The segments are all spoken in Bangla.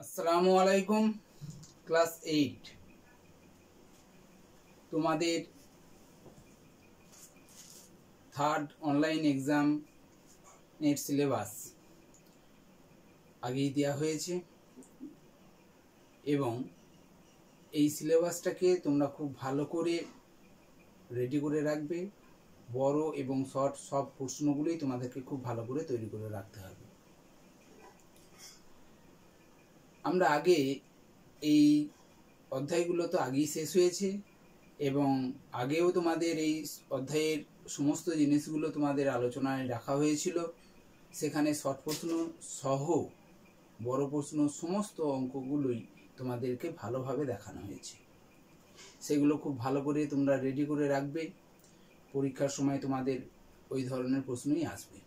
আসসালামু আলাইকুম। ক্লাস 8 তোমাদের third online exam net syllabus আগেই দেওয়া হয়েছে এবং এই সিলেবাসটাকে তোমরা খুব ভালো করে রেডি করে রাখবে। বড় এবং শর্ট সব প্রশ্নগুলোই তোমাদেরকে খুব ভালো করে তৈরি করে রাখতে হবে। আমরা আগে এই অধ্যায়গুলো তো আগেই শেষ হয়েছে এবং আগেও তোমাদের এই অধ্যায়ের সমস্ত জিনিসগুলো তোমাদের আলোচনায় রাখা হয়েছিল। সেখানে শর্ট প্রশ্ন সহ বড় প্রশ্ন সমস্ত অঙ্কগুলোই তোমাদেরকে ভালোভাবে দেখানো হয়েছে। সেগুলো খুব ভালো করে তোমরা রেডি করে রাখবে। পরীক্ষার সময় তোমাদের ওই ধরনের প্রশ্নই আসবে।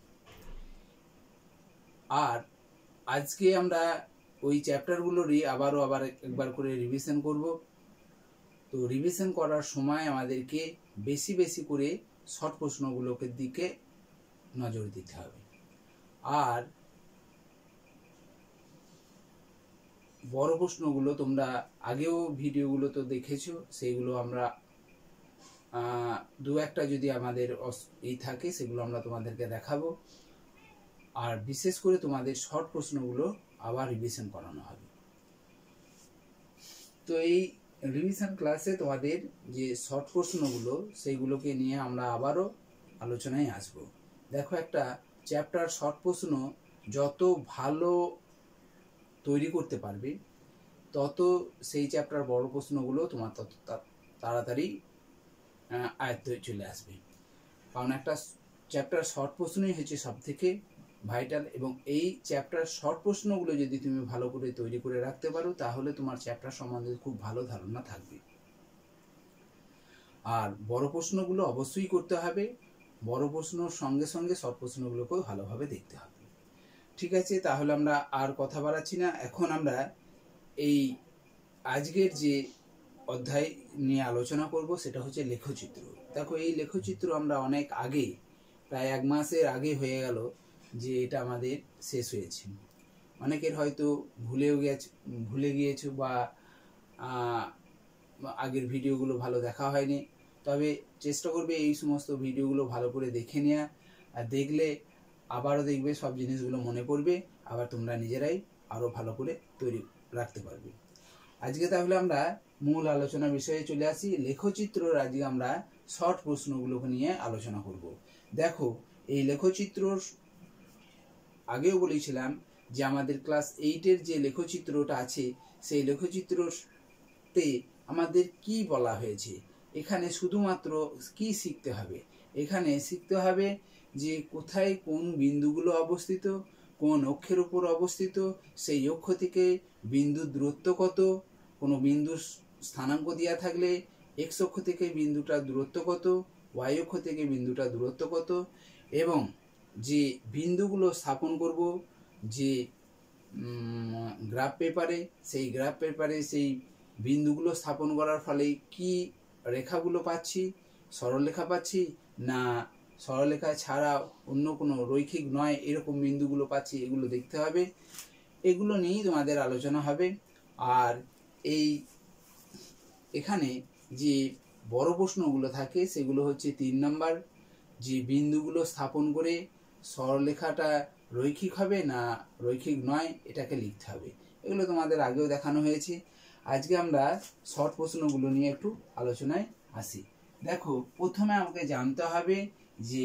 আর আজকে আমরা ওই চ্যাপ্টারগুলোরই আবার একবার করে রিভিশন করব। তো রিভিশন করার সময় আমাদেরকে বেশি বেশি করে শর্ট প্রশ্নগুলোকে দিকে নজর দিতে হবে। আর বড় প্রশ্নগুলো তোমরা আগেও ভিডিওগুলো তো দেখেছো, সেইগুলো আমরা দু একটা যদি আমাদের এই থাকে সেগুলো আমরা তোমাদেরকে দেখাবো। আর বিশেষ করে তোমাদের শর্ট প্রশ্নগুলো আবার রিভিশন করানো হবে। তো এই রিভিশন ক্লাসে তোমাদের যে শর্ট প্রশ্নগুলো সেইগুলোকে নিয়ে আমরা আবারও আলোচনায় আসব। দেখো, একটা চ্যাপ্টার শর্ট প্রশ্ন যত ভালো তৈরি করতে পারবে তত সেই চ্যাপ্টার বড় প্রশ্নগুলো তোমার তত তাড়াতাড়ি আয়ত্তে চলে আসবে। কারণ একটা চ্যাপ্টার শর্ট প্রশ্নই হচ্ছে সব থেকে ভাইটাল, এবং এই চ্যাপ্টার শর্ট প্রশ্নগুলো যদি তুমি ভালো করে তৈরি করে রাখতে পারো তাহলে তোমার চ্যাপ্টার সম্বন্ধে খুব ভালো ধারণা থাকবে। আর বড় প্রশ্নগুলো অবশ্যই করতে হবে। বড় প্রশ্নর সঙ্গে সঙ্গে শর্ট প্রশ্নগুলোকেও ভালোভাবে দেখতে হবে। ঠিক আছে, তাহলে আমরা আর কথা বাড়াচ্ছি না। এখন আমরা এই আজকের যে অধ্যায় নিয়ে আলোচনা করব সেটা হচ্ছে লেখচিত্র। দেখো, এই লেখচিত্র আমরা অনেক আগে, প্রায় 1 মাসের আগে হয়ে গেল যে এটা আমাদের শেষ হয়েছে। অনেকের হয়তো ভুলে গিয়েছো বা আগের ভিডিওগুলো ভালো দেখা হয়নি। তবে চেষ্টা করবে এই সমস্ত ভিডিওগুলো ভালো করে দেখে নেওয়া। আর দেখলে আবারও দেখবে সব জিনিসগুলো মনে পড়বে, আবার তোমরা নিজেরাই আরও ভালো করে তৈরি রাখতে পারবে। আজকে তাহলে আমরা মূল আলোচনা বিষয়ে চলে আসি। লেখচিত্রর আজকে আমরা শর্ট প্রশ্নগুলোকে নিয়ে আলোচনা করব। দেখো, এই লেখচিত্রর আগেও বলেছিলাম যে আমাদের ক্লাস 8-এর যে লেখচিত্রটা আছে সেই লেখচিত্রতে আমাদের কি বলা হয়েছে। এখানে শুধুমাত্র কি শিখতে হবে, এখানে শিখতে হবে যে কোথায় কোন বিন্দুগুলো অবস্থিত, কোন অক্ষের উপর অবস্থিত, সেই অক্ষ থেকে বিন্দুর দূরত্ব কত, কোনো বিন্দুর স্থানাঙ্ক দেওয়া থাকলে এক্স অক্ষ থেকে বিন্দুটার দূরত্ব কত, ওয়াই অক্ষ থেকে বিন্দুটার দূরত্ব কত, এবং যে বিন্দুগুলো স্থাপন করব যে গ্রাফ পেপারে, সেই গ্রাফ পেপারে সেই বিন্দুগুলো স্থাপন করার ফলে কি রেখাগুলো পাচ্ছি, সরলরেখা পাচ্ছি না সরলরেখা ছাড়া অন্য কোনো রৈখিক নয় এরকম বিন্দুগুলো পাচ্ছি, এগুলো দেখতে হবে। এগুলো নিয়েই তোমাদের আলোচনা হবে। আর এখানে যে বড় প্রশ্নগুলো থাকে সেগুলো হচ্ছে 3 নম্বর, যে বিন্দুগুলো স্থাপন করে সরলরেখাটা রৈখিক হবে না রৈখিক নয় এটাকে লিখতে হবে। এগুলো তোমাদের আগেও দেখানো হয়েছে। আজকে আমরা শর্ট প্রশ্নগুলো নিয়ে একটু আলোচনায় আসি। দেখো, প্রথমে আমাকে জানতে হবে যে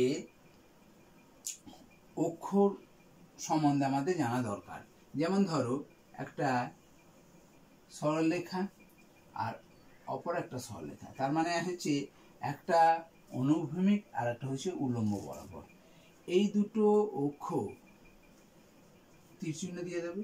অক্ষর সম্বন্ধে আমাদের জানা দরকার। যেমন ধরো, একটা সরলরেখা আর অপর একটা সরলরেখা, তার মানে হচ্ছে একটা অনুভূমিক আর একটা হচ্ছে উল্লম্ব বরাবর। এই দুটো অক্ষ তীরচিহ্ন দিয়ে দেবে।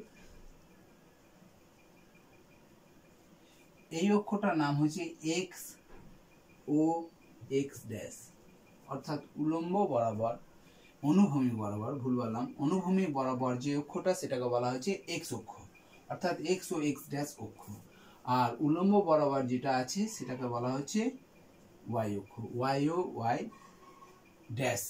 এই অক্ষটার নাম হচ্ছে এক্স ও এক্স ড্যাশ, অর্থাৎ উল্লম্ব বরাবর অনুভূমিক বরাবর, ভুল বললাম, অনুভূমিক বরাবর যে অক্ষটা সেটাকে বলা হচ্ছে এক্স অক্ষ, অর্থাৎ এক্স ও এক্স ড্যাশ অক্ষ। আর উল্লম্ব বরাবর যেটা আছে সেটাকে বলা হচ্ছে ওয়াই অক্ষ, ওয়াই ও ওয়াই ড্যাশ।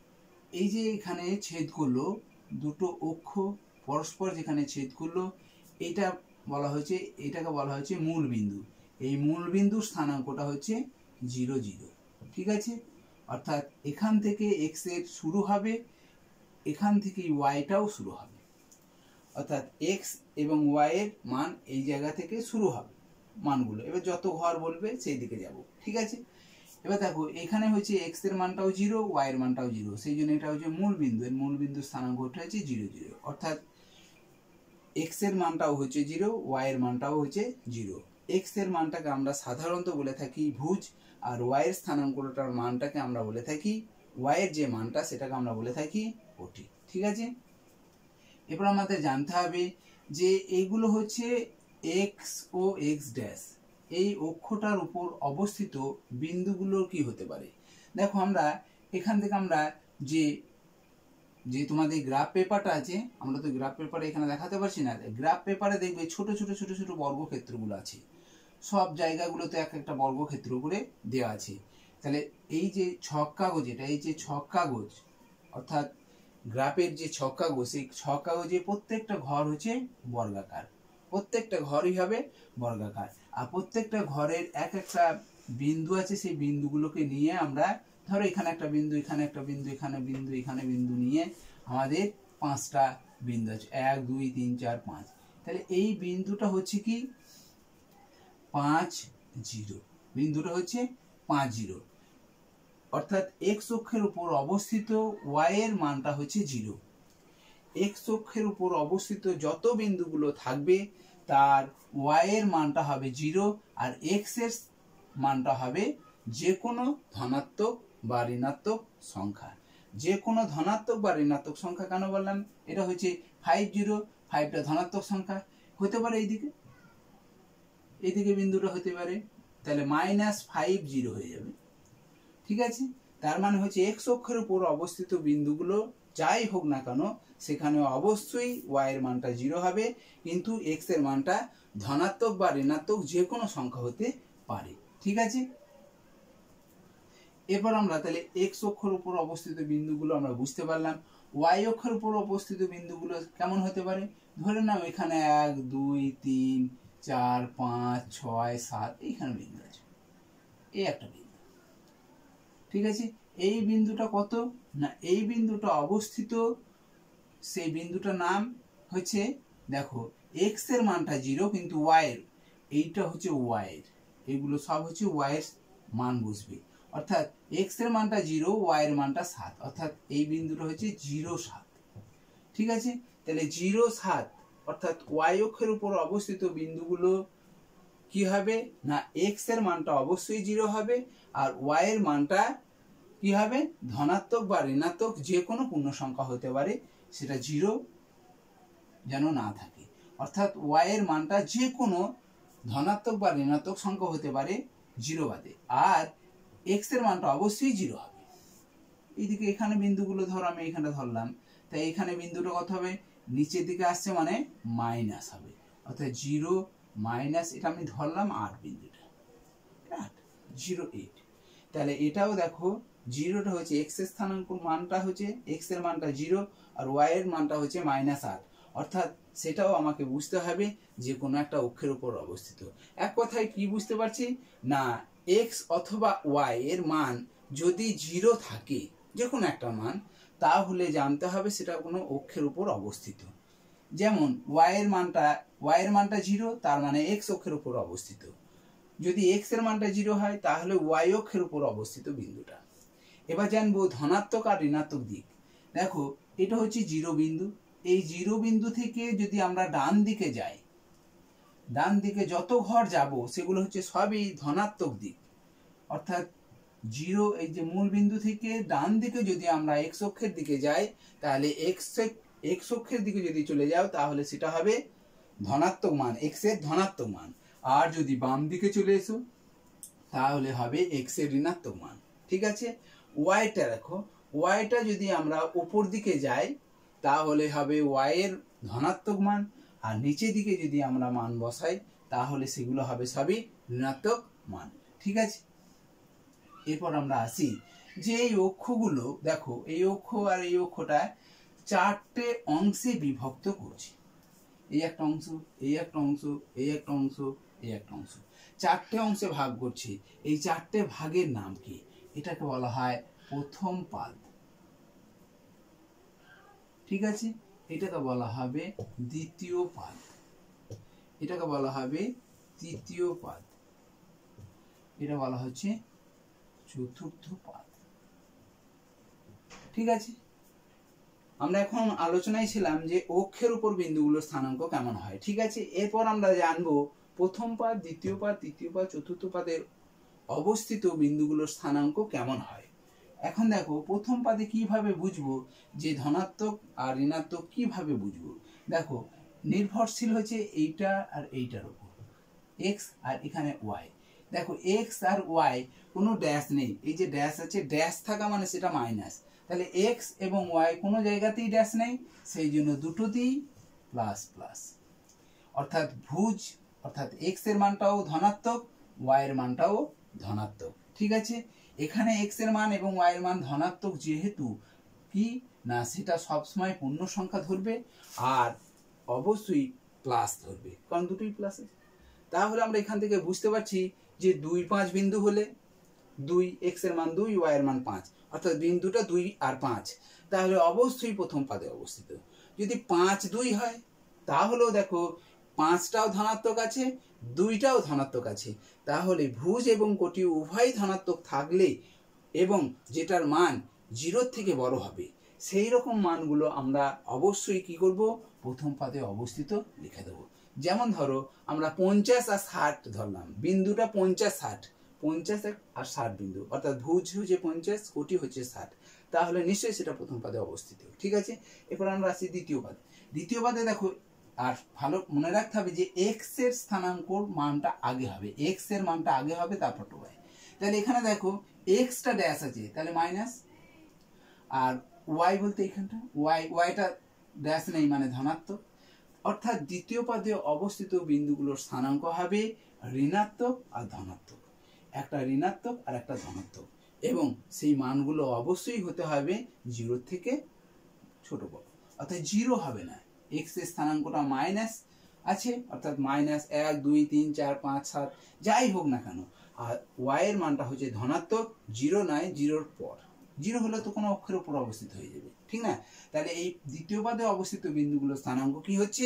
এই যে এখানে ছেদ করলো দুটো অক্ষ পরস্পর, যেখানে ছেদ করলো এটা বলা হয়েছে, এটাকে বলা হয়েছে মূল বিন্দু। এই মূল বিন্দুর স্থানাঙ্কটা হচ্ছে 0 0। ঠিক আছে, অর্থাৎ এখান থেকে x এর শুরু হবে, এখান থেকে ওয়াইটাও শুরু হবে, অর্থাৎ x এবং y এর মান এই জায়গা থেকে শুরু হবে মানগুলো। এবার যত ঘর বলবে সেই দিকে যাব। ঠিক আছে, এবার দেখো এখানে হচ্ছে x এর মানটাও 0, y এর মানটাও 0, সেই জন্য এটা হচ্ছে মূল বিন্দু। এর মূল বিন্দুর স্থানাঙ্কটা হচ্ছে 0 0, অর্থাৎ x এর মানটাও হচ্ছে 0, y এর মানটাও হচ্ছে 0। x এর মানটাকে আমরা সাধারণত বলে থাকি ভুজ, আর y এর স্থানাঙ্কটার মানটাকে আমরা বলে থাকি, y এর যে মানটা সেটাকে আমরা বলে থাকি ওটি। ঠিক আছে, এবার আমাদের জানতে হবে যে এইগুলো হচ্ছে x ও x ড্যাশ, এই অক্ষটার উপর অবস্থিত বিন্দুগুলো কি হতে পারে। দেখো আমরা এখান থেকে আমরা যে যে তোমাদের গ্রাফ পেপারটা আছে, আমরা তো গ্রাফ পেপারে এখানে দেখাতে পারছি না, গ্রাফ পেপারে দেখবে ছোট ছোট ছোট ছোট বর্গক্ষেত্রগুলো আছে, সব জায়গাগুলোতে এক একটা বর্গক্ষেত্র করে দেওয়া আছে। তাহলে এই যে ছক কাগজ, এটা এই যে ছক কাগজ, অর্থাৎ গ্রাফের যে ছক কাগজ, সেই ছক কাগজে প্রত্যেকটা ঘর হচ্ছে বর্গাকার, প্রত্যেকটা ঘরই হবে বর্গাকার। আর প্রত্যেকটা ঘরের এক একটা বিন্দু আছে, সেই বিন্দুগুলোকে নিয়ে আমরা, ধরো এখানে একটা বিন্দু, এখানে একটা বিন্দু, এখানে বিন্দু, এখানে বিন্দু নিয়ে আমাদের 5টা বিন্দু আছে, 1 2 3 4 5। তাহলে এই বিন্দুটা হচ্ছে কি 5 0, বিন্দুটা হচ্ছে 5 0, অর্থাৎ x অক্ষের উপর অবস্থিত y এর মানটা হচ্ছে 0। x অক্ষের উপর অবস্থিত যত বিন্দুগুলো থাকবে তার y এর মানটা হবে 0, আর x এর মানটা হবে যে কোনো ধনাত্মক বা ঋণাত্মক সংখ্যা। যে কোনো ধনাত্মক বা ঋণাত্মক সংখ্যা কেন বললাম, এটা হচ্ছে 5 0, 5টা ধনাত্মক সংখ্যা হতে পারে, এইদিকে বিন্দুটা হতে পারে, তাহলে -5 0 হয়ে যাবে। ঠিক আছে, তার মানে হচ্ছে x অক্ষের উপর অবস্থিত বিন্দুগুলো যাই হোক না কেন সেখানে অবশ্যই y এর মানটা 0 হবে, কিন্তু x এর মানটা ধনাত্মক বা ঋণাত্মক যে কোনো সংখ্যা হতে পারে। ঠিক আছে, এরপর আমরা তাহলে x অক্ষের উপর অবস্থিত বিন্দুগুলো আমরা বুঝতে পারলাম। y অক্ষের উপর অবস্থিত বিন্দুগুলো কেমন হতে পারে, ধরে নাও এখানে 1 2 3 4 5 6 7 এইখানে বিন্দু আছে, এই একটা বিন্দু। ঠিক আছে, এই বিন্দুটা কত না, এই বিন্দুটা অবস্থিত, সেই বিন্দুটার নাম হচ্ছে, দেখো x এর মানটা 0 কিন্তু y এর, এইটা হচ্ছে y এর, এগুলো সব হচ্ছে y এর মান বুঝবে, অর্থাৎ x এর মানটা 0, y এর মানটা 7, অর্থাৎ এই বিন্দুটা হচ্ছে 0 7। ঠিক আছে, তাহলে 0 7, অর্থাৎ y অক্ষের উপর অবস্থিত বিন্দুগুলো কি হবে না, x এর মানটা অবশ্যই 0 হবে, আর y এর মানটা কি হবে ধনাত্মক বা ঋণাত্মক যে কোনো পূর্ণ সংখ্যা হতে পারে, সেটা 0 যেন না থাকে, অর্থাৎ y এর মানটা যে কোনো ধনাত্মক বা ঋণাত্মক সংখ্যা হতে পারে 0 বাদে, আর x এর মানটা অবশ্যই 0 হবে। এইদিকে এখানে বিন্দুগুলো ধরো আমি এখানে ধরলাম, তাই এখানে বিন্দুটা কত হবে, নিচের দিকে আসছে মানে মাইনাস হবে, অর্থাৎ 0 মাইনাস, এটা আমি ধরলাম 8 বিন্দুটা, 0 8। তাহলে এটাও দেখো 0টা হচ্ছে x এর স্থানাঙ্ক মানটা হচ্ছে, x এর মানটা 0 আর y এর মানটা হচ্ছে -8, অর্থাৎ সেটাও আমাকে বুঝতে হবে যে কোনো একটা অক্ষের উপর অবস্থিত। এক কথায় কি বুঝতে পারছি না, x অথবা y এর মান যদি 0 থাকে যে কোনো একটা মান, তাহলে জানতে হবে সেটা কোনো অক্ষের উপর অবস্থিত। যেমন y এর মানটা 0, তার মানে x অক্ষের উপর অবস্থিত। যদি x এর মানটা 0 হয় তাহলে y অক্ষের উপর অবস্থিত বিন্দুটা। এবার জানবো ধনাত্মক আর ঋণাত্মক দিক। দেখো এটা হচ্ছে 0 বিন্দু, এই 0 বিন্দু থেকে যদি আমরা ডান দিকে যাই, ডান দিকে যত ঘর যাব সেগুলো হচ্ছে সবই ধনাত্মক দিক, অর্থাৎ 0 এই যে মূল বিন্দু থেকে ডান দিকে যদি আমরা x অক্ষের দিকে যাই, তাহলে x অক্ষের দিকে যদি চলে যাও তাহলে সেটা হবে ধনাত্মক মান, x এর ধনাত্মক মান। আর যদি বাম দিকে চলে এসো তাহলে হবে x এর ঋণাত্মক মান। ঠিক আছে, ওয়াইটা দেখো, ওয়াইটা যদি আমরা উপর দিকে যাই তাহলে হবে y এর ধনাত্মক মান, আর নিচের দিকে যদি আমরা মান বসাই তাহলে সেগুলো হবে সবই ঋণাত্মক মান। ঠিক আছে, এরপর আমরা আসি যে এই অক্ষগুলো, দেখো এই অক্ষ আর এই অক্ষটা 4টে অংশে বিভক্ত করছি। এই একটা অংশ, এই একটা অংশ, এই একটা অংশ, এই একটা অংশ, চারটে অংশে ভাগ করছি। এই চারটে ভাগের নাম কি? এটাকে বলা হয় প্রথম পাদ, ঠিক আছে। এটাকে বলা হবে দ্বিতীয় পাদ, এটাকে বলা হবে তৃতীয় পাদ, এটা বলা হচ্ছে চতুর্থ পাদ, ঠিক আছে। আমরা এখন আলোচনায় ছিলাম যে অক্ষের উপর বিন্দুগুলোর স্থানাঙ্ক কেমন হয়, ঠিক আছে। এরপর আমরা জানবো প্রথম পাদ, দ্বিতীয় পাদ, তৃতীয় পাদ, চতুর্থ পাদের অবস্থিত বিন্দুগুলোর স্থানাঙ্ক কেমন হয়। এখন দেখো প্রথম পাদে কিভাবে বুঝবো যে ধনাত্মক আর ঋণাত্মক, কিভাবে বুঝবো। দেখো নির্ভরশীল হচ্ছে এইটা আর এইটার উপর, এক্স আর এখানে ওয়াই। দেখো এক্স আর ওয়াই কোনো ড্যাশ নেই, এই যে ড্যাশ আছে, ড্যাশ থাকা মানে সেটা মাইনাস, তাহলে এক্স এবং ওয়াই কোনো জায়গাতেই ড্যাশ নেই, সেই জন্য দুটোতেই প্লাস প্লাস, অর্থাৎ ভুজ, অর্থাৎ এক্স এর মানটাও ধনাত্মক, ওয়াই এর মানটাও ধনাত্মক, ঠিক আছে। এখানে এক্স এর মান এবং ওয়াই এর মান ধনাত্মক, যেহেতু কি না সেটা সবসময় পূর্ণ সংখ্যা ধরবে আর অবশ্যই প্লাস ধরবে, কারণ দুটোই প্লাস আছে। তাহলে আমরা এখান থেকে বুঝতে পারছি যে 2, 5 বিন্দু হলে 2, এক্স এর মান 2, ওয়াই এর মান 5, অর্থাৎ বিন্দুটা 2 আর 5, তাহলে অবশ্যই প্রথম পাদে অবস্থিত। যদি 5, 2 হয় তাহলেও দেখো 5টাও ধনাত্মক আছে, 2টাও ধনাত্মক আছে, তাহলে ভুজ এবং কোটি উভয় ধনাত্মক থাকলে এবং যেটার মান 0 থেকে বড় হবে সেই রকম মানগুলো আমরা অবশ্যই কি করব, প্রথম পাদে অবস্থিত লিখে দেবো। যেমন ধরো আমরা 50 আর 60 ধরলাম, বিন্দুটা 50, 60, 50 আর 60 বিন্দু, অর্থাৎ ভুজ হচ্ছে 50, কোটি হচ্ছে 60, তাহলে নিশ্চয়ই সেটা প্রথম পাদে অবস্থিত, ঠিক আছে। এরপর আমরা আসি দ্বিতীয় পাদে। দ্বিতীয় পাদে দেখো, আর ভালো মনে রাখতে হবে যে এক্স এর স্থানাঙ্কর মানটা আগে হবে, এক্স এর মানটা আগে হবে তারপর ওয়াই। তাহলে এখানে দেখো এক্সটা ড্যাশ আছে, তাহলে মাইনাস, আর ওয়াই বলতে এখানটা ওয়াইটা ড্যাশ নেই মানে ধনাত্মক, অর্থাৎ দ্বিতীয় পাদে অবস্থিত বিন্দুগুলোর স্থানাঙ্ক হবে ঋণাত্মক আর ধনাত্মক, একটা ঋণাত্মক আর একটা ধনাত্মক, এবং সেই মানগুলো অবশ্যই হতে হবে 0 থেকে ছোট বড়, অর্থাৎ 0 হবে না। এক্স এর স্থানাঙ্কটা মাইনাস আছে, অর্থাৎ মাইনাস 1, 2, 3, 4, 5, 7 যাই হোক না কেন, আর ওয়াই এর মানটা হচ্ছে ধনাত্মক, 0 নয়, 0-র পর, 0 হলে তো কোনো অক্ষরের উপর অবস্থিত হয়ে যাবে, ঠিক না। তাহলে এই দ্বিতীয় পাদে অবস্থিত বিন্দুগুলোর স্থানাঙ্ক কি হচ্ছে,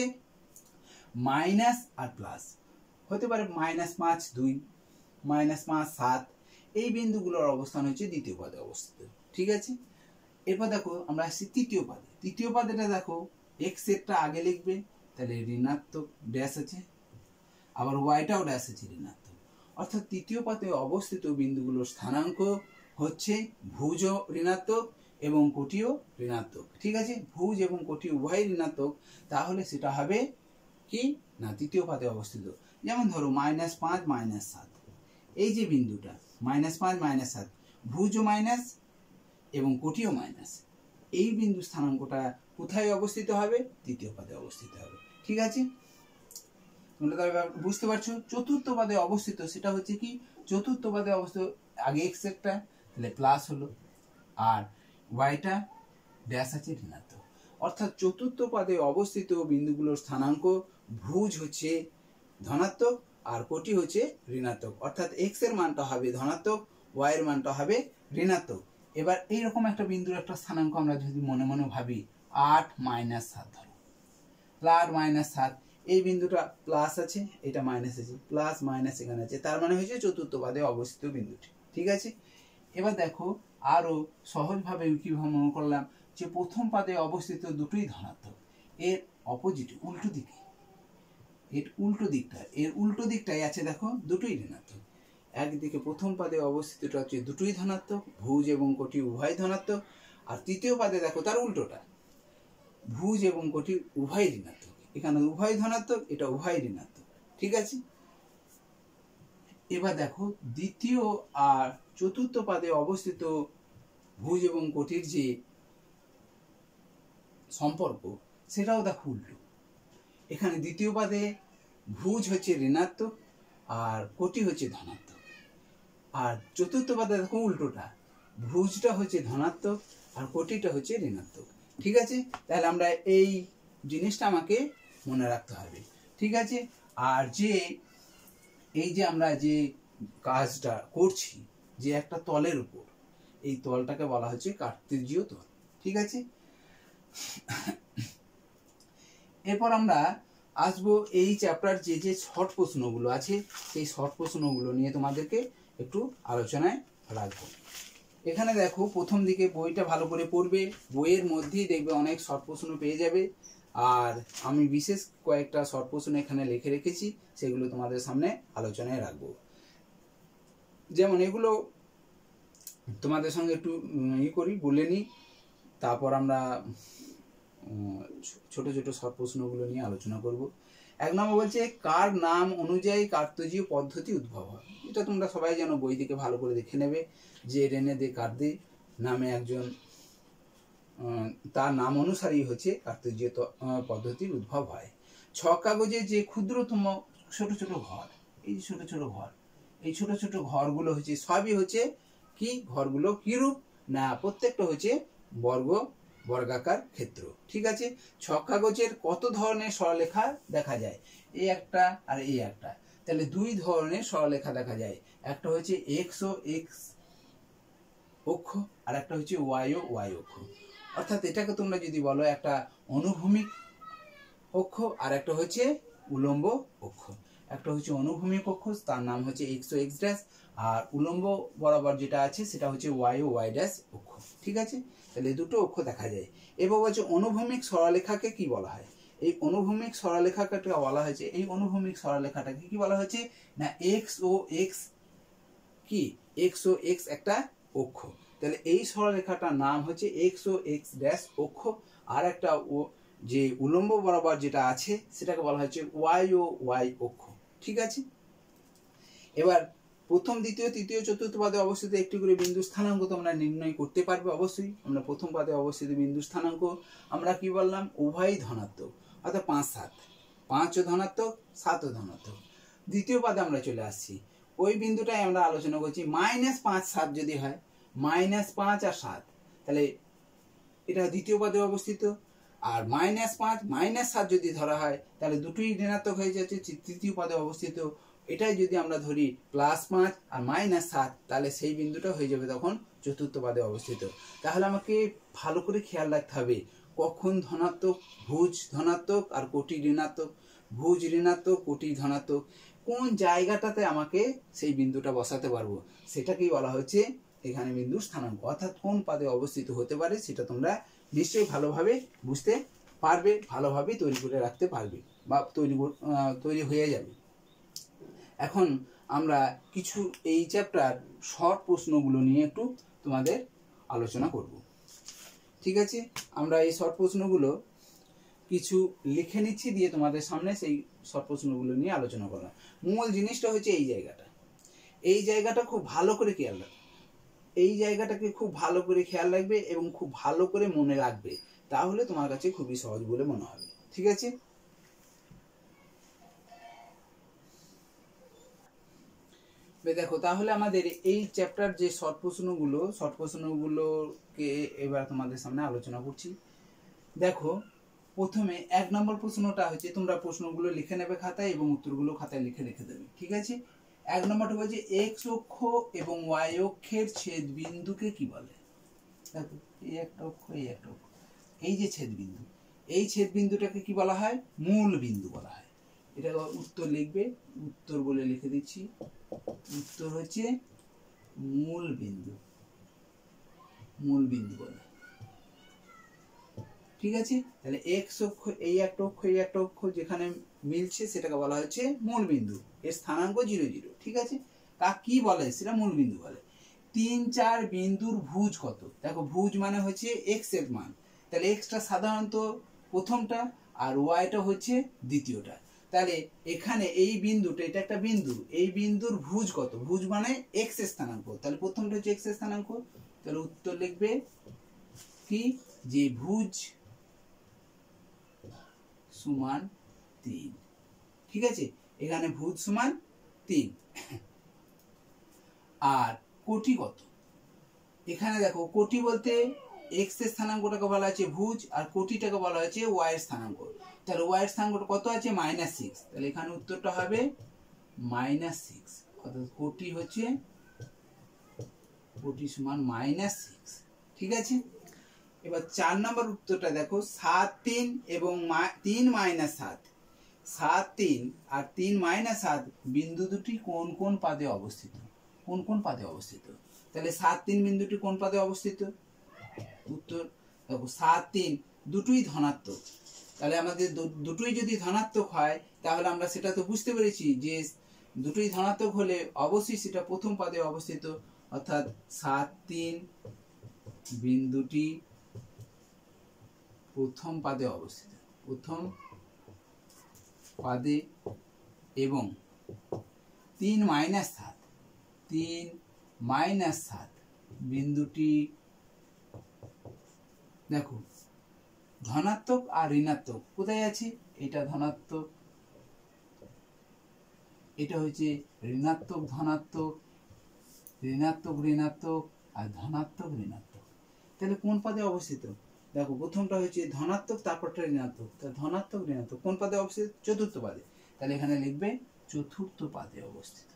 মাইনাস আর প্লাস, হতে পারে -5, 2, -5, 7, এই বিন্দুগুলোর অবস্থান হচ্ছে দ্বিতীয় পাদে অবস্থিত, ঠিক আছে। এরপর দেখো আমরা আসছি তৃতীয় পাদে। তৃতীয় পাদেটা দেখো এক্স এরটা আগে লিখবে, তাহলে ঋণাত্মক ড্যাশ আছে, আবার ওয়াইটাও ড্যাশ আছে ঋণাত্মক, অর্থাৎ তৃতীয় পাদে অবস্থিত বিন্দুগুলোর স্থানাঙ্ক হচ্ছে ভুজ ঋণাত্মক এবং কোটিও ঋণাত্মক, ঠিক আছে। ভুজ এবং কোটি উভয় ঋণাত্মক, তাহলে সেটা হবে কি না তৃতীয় পাদে অবস্থিত। যেমন ধরো -5, -7, এই যে বিন্দুটা -5, -7, ভুজও মাইনাস এবং কোটিও মাইনাস, এই বিন্দু স্থানাঙ্কটা কোথায় অবস্থিত হবে, তৃতীয় পাদে অবস্থিত হবে, ঠিক আছে। তোমরা বুঝতে পারছো। চতুর্থ পাদে অবস্থিত সেটা হচ্ছে কি, চতুর্থ পাদে অবস্থিত আগে এক্স একটা, তাহলে প্লাস হলো, আর ওয়াইটা ড্যাশ আছে ঋণাত্মক, অর্থাৎ চতুর্থ পাদে অবস্থিত বিন্দুগুলোর স্থানাঙ্ক ভুজ হচ্ছে ধনাত্মক আর কোটি হচ্ছে ঋণাত্মক, অর্থাৎ এক্স এর মানটা হবে ধনাত্মক, ওয়াই এর মানটা হবে ঋণাত্মক। এবার এইরকম একটা বিন্দুর একটা স্থানাঙ্ক আমরা যদি মনে মনে ভাবি, 8, -7 ধরো, +7, এই বিন্দুটা প্লাস আছে, এটা মাইনাস আছে, প্লাস মাইনাস এখানে আছে, তার মানে হচ্ছে চতুর্থ পাদে অবস্থিত বিন্দুটি, ঠিক আছে। এবার দেখো আরো সহজভাবে কিভাবে মনে করলাম যে প্রথম পাদে অবস্থিত দুটোই ধনাত্মক, এর অপোজিট উল্টো দিকে, এর উল্টো দিকটাই আছে দেখো দুটোই ঋণাত্মক। একদিকে প্রথম পাদে অবস্থিতটা হচ্ছে দুটোই ধনাত্মক, ভুজ এবং কোটি উভয় ধনাত্মক, আর তৃতীয় পাদে দেখো তার উল্টোটা, ভুজ এবং কোটি উভয় ঋণাত্মক, এখানে উভয় ধনাত্মক, এটা উভয় ঋণাত্মক, ঠিক আছে। এবার দেখো দ্বিতীয় আর চতুর্থ পাদে অবস্থিত ভুজ এবং কোটির যে সম্পর্ক সেটাও দেখো উল্টো, এখানে দ্বিতীয় পাদে ভুজ হচ্ছে ঋণাত্মক আর কোটি হচ্ছে ধনাত্মক, আর চতুর্থ পাদে দেখো উল্টোটা, ভুজটা হচ্ছে ধনাত্মক আর কোটিটা হচ্ছে ঋণাত্মক, ঠিক আছে। তাহলে আমরা এই জিনিসটা আমাকে মনে রাখতে হবে, ঠিক আছে। আর যে এই যে আমরা যে কাজটা করছি, যে একটা তলের উপর, এই তলটাকে বলা হচ্ছে কার্তেজীয় তল, ঠিক আছে। এরপর আমরা আসবো এই চ্যাপ্টার যে শর্ট প্রশ্নগুলো আছে, সেই শর্ট প্রশ্নগুলো নিয়ে তোমাদেরকে একটু আলোচনায় রাখবো। এখানে দেখো প্রথম দিকে বইটা ভালো করে পড়বে, বইয়ের মধ্যেই দেখবে অনেক শর্ট প্রশ্ন পেয়ে যাবে। আর আমি বিশেষ কয়েকটা শর্ট প্রশ্ন এখানে লিখে রেখেছি, সেগুলো তোমাদের সামনে আলোচনায় রাখবো। যেমন এগুলো তোমাদের সঙ্গে একটু বলে নিই, তারপর আমরা ছোট ছোট শর্ট প্রশ্নগুলো নিয়ে আলোচনা করব। 1 নম্বর বলছে, কার নাম অনুযায়ী কার্তেজীয় পদ্ধতি উদ্ভব হয়? এটা তোমরা সবাই জানো, বই থেকে ভালো করে দেখে নেবে যে রেনে দেকার্তে নামে একজন, তার নাম অনুসারেই হচ্ছে কার্তেজীয় পদ্ধতির উদ্ভব হয়। 6 কাগজে যে ক্ষুদ্রতম ছোট ছোট ঘর, এই ছোট ছোট ঘর, এই ছোট ছোট ঘরগুলো হচ্ছে সবই হচ্ছে কি, ঘরগুলো কিরূপ না প্রত্যেকটা হচ্ছে বর্গাকার ক্ষেত্র, ঠিক আছে। 6 কাগজের কত ধরনের সরলরেখা দেখা যায়? এই একটা আর এই একটা, তাহলে 2 ধরনের সরলরেখা দেখা যায়। একটা হচ্ছে এক্স ও এক্স অক্ষ, আর একটা হচ্ছে ওয়াই ও ওয়াই অক্ষ। অর্থাৎ এটাকে তোমরা যদি বলো একটা অনুভূমিক অক্ষ, আর একটা হচ্ছে উলম্ব অক্ষ। একটা হচ্ছে অনুভূমিক অক্ষ, তার নাম হচ্ছে এক্স ও এক্স ড্যাশ, আর উলম্ব বরাবর যেটা আছে সেটা হচ্ছে ওয়াই ও ওয়াই ড্যাশ অক্ষ, ঠিক আছে। তাহলে দুটো অক্ষ দেখা যায়। এবার বলছে অনুভূমিক সরলরেখাকে কি বলা হয়? এই অনুভূমিক সরলরেখাকে বলা হয়েছে, এই অনুভূমিক সরলরেখাটাকে কি বলা হয়েছে না এক্স ও এক্স, কি এক্স ও এক্স একটা অক্ষ, তাহলে এই সরলরেখাটার নাম হচ্ছে এক্স ও এক্স ড্যাশ অক্ষ। আর একটা যে উলম্ব বরাবর যেটা আছে সেটাকে বলা হচ্ছে ওয়াই ও ওয়াই অক্ষ, ঠিক আছে। এবার প্রথম, দ্বিতীয়, তৃতীয়, চতুর্থ পাদে অবস্থিত একটি করে বিন্দু স্থানাঙ্ক তোমরা নির্ণয় করতে পারবে অবশ্যই। আমরা প্রথম পাদে অবস্থিত বিন্দু স্থানাঙ্ক আমরা কি বললাম, উভয়ই ধনাত্মক, অর্থাৎ 5, 7, 5 ও ধনাত্মক, 7 ও ধনাত্মক। দ্বিতীয় পাদে আমরা চলে আসছি, ওই বিন্দুটাই আমরা আলোচনা করছি, -5, 7 যদি হয়, -5 আর 7, তাহলে এটা দ্বিতীয় পাদে অবস্থিত। আর -5, -7 যদি ধরা হয় তাহলে দুটোই ঋণাত্মক হয়ে যাচ্ছে, তৃতীয় পদে অবস্থিত। এটাই যদি আমরা ধরি +5 আর -7, তাহলে সেই বিন্দুটা হয়ে যাবে তখন চতুর্থ পদে অবস্থিত। তাহলে আমাকে ভালো করে খেয়াল রাখতে হবে কখন ধনাত্মক, ভুজ ধনাত্মক আর কোটি ঋণাত্মক, ভুজ ঋণাত্মক, কোটি ধনাত্মক, কোন জায়গাটাতে আমাকে সেই বিন্দুটা বসাতে পারবো সেটাকেই বলা হচ্ছে এখানে বিন্দু স্থানাঙ্ক। অর্থাৎ কোন পদে অবস্থিত হতে পারে সেটা তোমরা নিশ্চয়ই ভালোভাবে বুঝতে পারবে, ভালোভাবে তৈরি করে রাখতে পারবে বা তৈরি হয়ে যাবে। এখন আমরা কিছু এই চ্যাপ্টার শর্ট প্রশ্নগুলো নিয়ে একটু তোমাদের আলোচনা করব, ঠিক আছে। আমরা এই শর্ট প্রশ্নগুলো কিছু লিখে নিচ্ছি, দিয়ে তোমাদের সামনে সেই শর্ট প্রশ্নগুলো নিয়ে আলোচনা করলাম। মূল জিনিসটা হচ্ছে এই জায়গাটা খুব ভালো করে খেয়াল রাখবে, এই জায়গাটাকে খুব ভালো করে খেয়াল রাখবে এবং খুব ভালো করে মনে রাখবে, তাহলে তোমার কাছে খুবই সহজ বলে মনে হবে, ঠিক আছে। দেখো তাহলে আমাদের এই চ্যাপ্টার যে শর্ট প্রশ্নগুলোকে এবার তোমাদের সামনে আলোচনা করছি। দেখো প্রথমে 1 নম্বর প্রশ্নটা হচ্ছে, তোমরা প্রশ্নগুলো লিখে নেবে খাতায় এবং উত্তরগুলো খাতায় লিখে রেখে দেবে, ঠিক আছে। 1 নম্বরটা বলছে এক্স অক্ষ এবং ওয়াই অক্ষের ছেদ বিন্দুকে কি বলে? দেখো এই একটা অক্ষ, এই একটা অক্ষ, এই যে ছেদ বিন্দু, এই ছেদ বিন্দুটাকে কি বলা হয়? মূল বিন্দু বলা হয়। এটা উত্তর লিখবে, উত্তর বলে লিখে দিচ্ছি, উত্তর হচ্ছে মূল বিন্দু, মূল বিন্দু বলে, ঠিক আছে। তাহলে এক্স অক্ষ, এই একটা অক্ষ, এই একটা অক্ষ যেখানে মিলছে সেটাকে বলা হচ্ছে মূল বিন্দু, এর স্থানাঙ্ক 0, 0, ঠিক আছে। তা কি বলে সেটা মূল বিন্দু বলে। 3, 4 বিন্দুর ভুজ কত? দেখো ভুজ মানে হচ্ছে এক্স এর মান, তাহলে এক্সটা সাধারণত প্রথমটা আর ওয়াইটা হচ্ছে দ্বিতীয়টা। তাহলে এখানে এই বিন্দুটা, এটা একটা বিন্দু, এই বিন্দুর ভুজ কত? ভুজ মানে এক্স এর স্থানাঙ্ক, তাহলে প্রথমটা হচ্ছে এক্স এর স্থানাঙ্ক, তাহলে উত্তর লিখবে কি যে ভুজ সমান 3, ঠিক আছে। এখানে ভুজ সমান 3। আর কোটি কত? এখানে দেখো কোটি বলতে এক্স এর স্থানাঙ্কটাকে বলা হচ্ছে ভুজ আর কোটিটাকে বলা হচ্ছে ওয়াই এর স্থানাঙ্ক। তাহলে ওয়াই এর স্থানাঙ্কটা কত আছে -6, তাহলে এখানে উত্তরটা হবে -6, অর্থাৎ কোটি হচ্ছে কোটি সমান -6। ঠিক আছে, এবার 4 নম্বর উত্তরটা দেখো 7 3 এবং 3 -7, 7 3 আর 3 -7 বিন্দু দুটি কোন কোন পাদে অবস্থিত, কোন কোন পাদে অবস্থিত? তাহলে 7 3 বিন্দুটি কোন পাদে অবস্থিত? উত্তর দেখো 7 3 দুটোই ধনাত্মক, তাহলে আমাদের দুটোই যদি ধনাত্মক হয় তাহলে আমরা সেটা তো বুঝতে পেরেছি যে দুটোই ধনাত্মক হলে অবশ্যই সেটা প্রথম পাদে অবস্থিত, অর্থাৎ 7 3 বিন্দুটি প্রথম পাদে অবস্থিত, প্রথম পাদে, এবং 3 -7 3 -7 বিন্দুটি দেখো ধনাত্মক আর ঋণাত্মক কোথায় আছে? এটা ধনাত্মক, এটা হচ্ছে ঋণাত্মক ধনাত্মক, ঋণাত্মক ঋণাত্মক আর ধনাত্মক ঋণাত্মক। তাহলে কোন পাদে অবস্থিত? দেখো প্রথমটা হচ্ছে ধনাত্মক, তারপরটা ঋণাত্মক, তাহলে ধনাত্মক ঋণাত্মক কোন পাদে অবস্থিত? চতুর্থ পাদে, তাহলে এখানে লিখবে চতুর্থ পাদে অবস্থিত।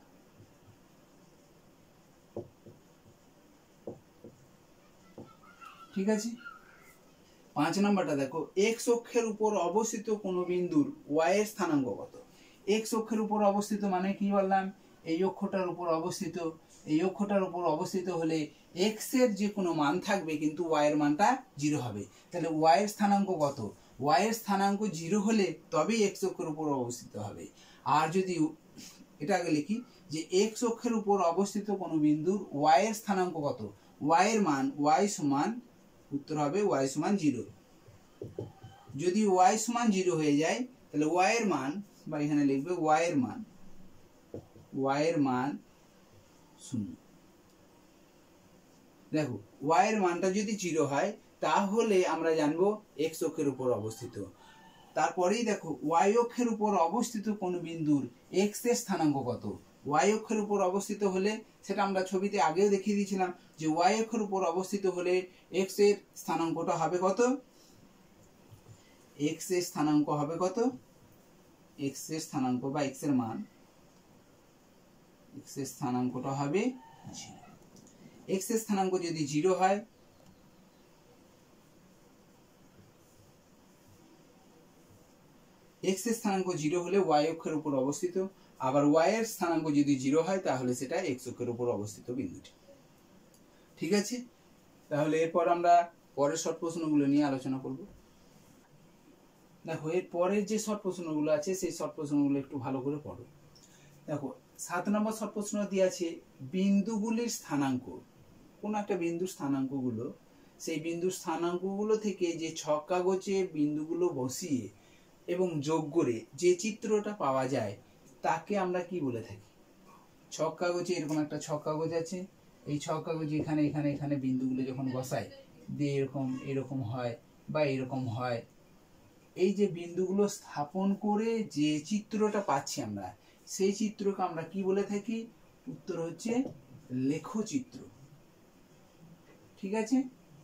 ঠিক আছে, 5 নম্বরটা দেখো এক্স অক্ষের উপর অবস্থিত কোন বিন্দুর ওয়াই এর স্থানাঙ্ক কত? এক্স অক্ষের উপর অবস্থিত মানে কি বললাম? এই অক্ষটার উপর অবস্থিত, এই অক্ষটার উপর অবস্থিত হলে এক্স এর যে কোনো মান থাকবে কিন্তু ওয়াই এর মানটা 0 হবে। তাহলে ওয়াই এর স্থানাঙ্ক কত? ওয়াই এর স্থানাঙ্ক 0 হলে তবেই এক্স অক্ষের উপর অবস্থিত হবে। আর যদি এটা আগে লিখি যে এক্স অক্ষের উপর অবস্থিত কোনো বিন্দুর ওয়াই এর স্থানাঙ্ক কত? ওয়াই এর মান ওয়াই সমান, উত্তর হবে ওয়াই সমান 0। যদি ওয়াই সমান 0 হয়ে যায় তাহলে ওয়াই এর মান, বা এখানে লিখবে ওয়াই এর মান, ওয়াই এর মান 0। দেখো ওয়াই এর মানটা যদি 0 হয় তাহলে আমরা জানবো এক্স অক্ষের উপর অবস্থিত। তারপরেই দেখো ওয়াই অক্ষের উপর অবস্থিত কোন বিন্দুর এক্স এর স্থানাঙ্ক কত? ওয়াই অক্ষের উপর অবস্থিত হলে, সেটা আমরা ছবিতে আগেও দেখিয়ে দিয়েছিলাম যে ওয়াই অক্ষের উপর অবস্থিত হলে এক্স এর স্থানাঙ্কটা হবে কত? এক্স এর স্থানাঙ্ক হবে কত? এক্স এর স্থানাঙ্ক বা এক্স এর মান, এক্স এর স্থানাঙ্কটা হবে 0। এক্স এর স্থানাঙ্ক যদি 0 হয় এক্স এর স্থানাঙ্ক 0 হলে ওয়াই অক্ষের উপর অবস্থিত, আবার ওয়াই এর স্থানাঙ্ক যদি 0 হয় তাহলে সেটা এক্স অক্ষের উপর অবস্থিত বিন্দুটি। ঠিক আছে, তাহলে এরপর আমরা পরের শর্ট প্রশ্নগুলো নিয়ে আলোচনা করব। দেখো এর পরের যে শর্ট প্রশ্নগুলো আছে সেই শর্ট প্রশ্নগুলো একটু ভালো করে পড়ো। দেখো 7 নম্বর শর্ট প্রশ্ন দিয়ে আছে বিন্দুগুলির স্থানাঙ্ক, কোন একটা বিন্দুর স্থানাঙ্কগুলো, সেই বিন্দুর স্থানাঙ্কগুলো থেকে যে ছক কাগজে বিন্দুগুলো বসিয়ে এবং যোগ করে যে চিত্রটা পাওয়া যায় তাকে আমরা কি বলে থাকি? ছক কাগজে এরকম একটা ছক কাগজ আছে, এই ছক কাগজে এখানে এখানে এখানে বিন্দুগুলো যখন বসায় দিয়ে এরকম এরকম হয় বা এরকম হয়, এই যে বিন্দুগুলো স্থাপন করে যে চিত্রটা পাচ্ছি আমরা, সেই চিত্রকে আমরা কি বলে থাকি? উত্তর হচ্ছে লেখচিত্র। ঠিক আছে,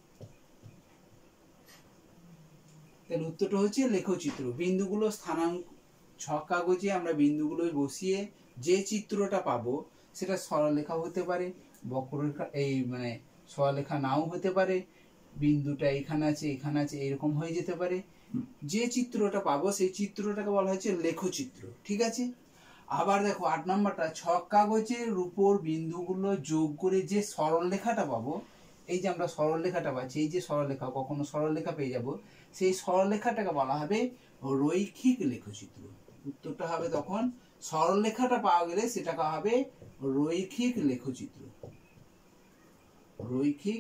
তাহলে উত্তরটা হচ্ছে লেখচিত্র। বিন্দুগুলো স্থানাঙ্ক, ছক কাগজে আমরা বিন্দুগুলো বসিয়ে যে চিত্রটা পাবো সেটা সরলরেখা হতে পারে, বক্ররেখা, এই মানে সরলরেখা নাও হতে পারে, বিন্দুটা এখানে আছে এখানে আছে এরকম হয়ে যেতে পারে। যে চিত্রটা পাবো সেই চিত্রটাকে বলা হচ্ছে লেখচিত্র। ঠিক আছে, আবার দেখো 8 নম্বরটা ছক কাগজের উপর বিন্দুগুলো যোগ করে যে সরলরেখাটা পাবো, এই যে আমরা সরলরেখাটা পাচ্ছি, এই যে সরলরেখা, কখনো সরলরেখা পেয়ে যাব, সেই সরলরেখাটাকে বলা হবে রৈখিক লেখচিত্র। উত্তরটা হবে তখন সরলরেখাটা পাওয়া গেলে সেটাকে হবে রৈখিক লেখচিত্র, রৈখিক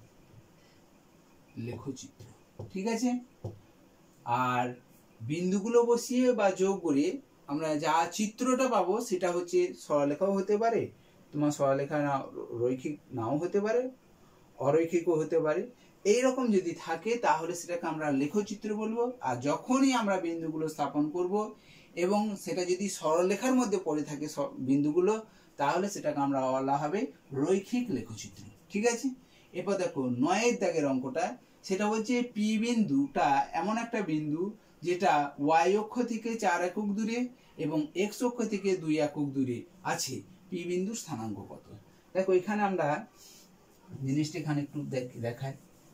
লেখচিত্র। ঠিক আছে, আর বিন্দুগুলো বসিয়ে বা যোগ করে আমরা যা চিত্রটা পাবো সেটা হচ্ছে সরলরেখাও হতে পারে, তোমার সরলরেখা না রৈখিক নাও হতে পারে, অরৈখিকও হতে পারে। এইরকম যদি থাকে তাহলে সেটাকে আমরা লেখচিত্র বলবো। আর যখনই আমরা বিন্দুগুলো স্থাপন করব এবং সেটা যদি সরলরেখার মধ্যে পড়ে থাকে বিন্দুগুলো, তাহলে সেটাকে আমরা বলা হবে রৈখিক লেখচিত্র। ঠিক আছে, এরপর দেখো 9 দাগের অঙ্কটা, সেটা হচ্ছে পি বিন্দুটা এমন একটা বিন্দু যেটা ওয়াই অক্ষ থেকে 4 একক দূরে এবং এক্স অক্ষ থেকে 2 একক দূরে আছে। পি বিন্দুর স্থানাঙ্ক কত? দেখো এখানে আমরা জিনিসটা এখানে একটু দেখাই।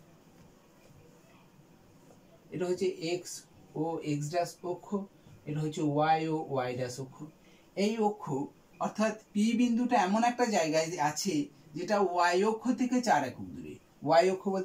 এটা হচ্ছে এক্স ও এক্স ড্যাশ অক্ষ, এটা হচ্ছে ওয়াই ও ওয়াই ড্যাশ অক্ষ। এই অক্ষ অর্থাৎ পি বিন্দুটা এমন একটা জায়গায় আছে যেটা ওয়াই অক্ষ থেকে 4 একক দূরে। ওয়াই অক্ষ বলতে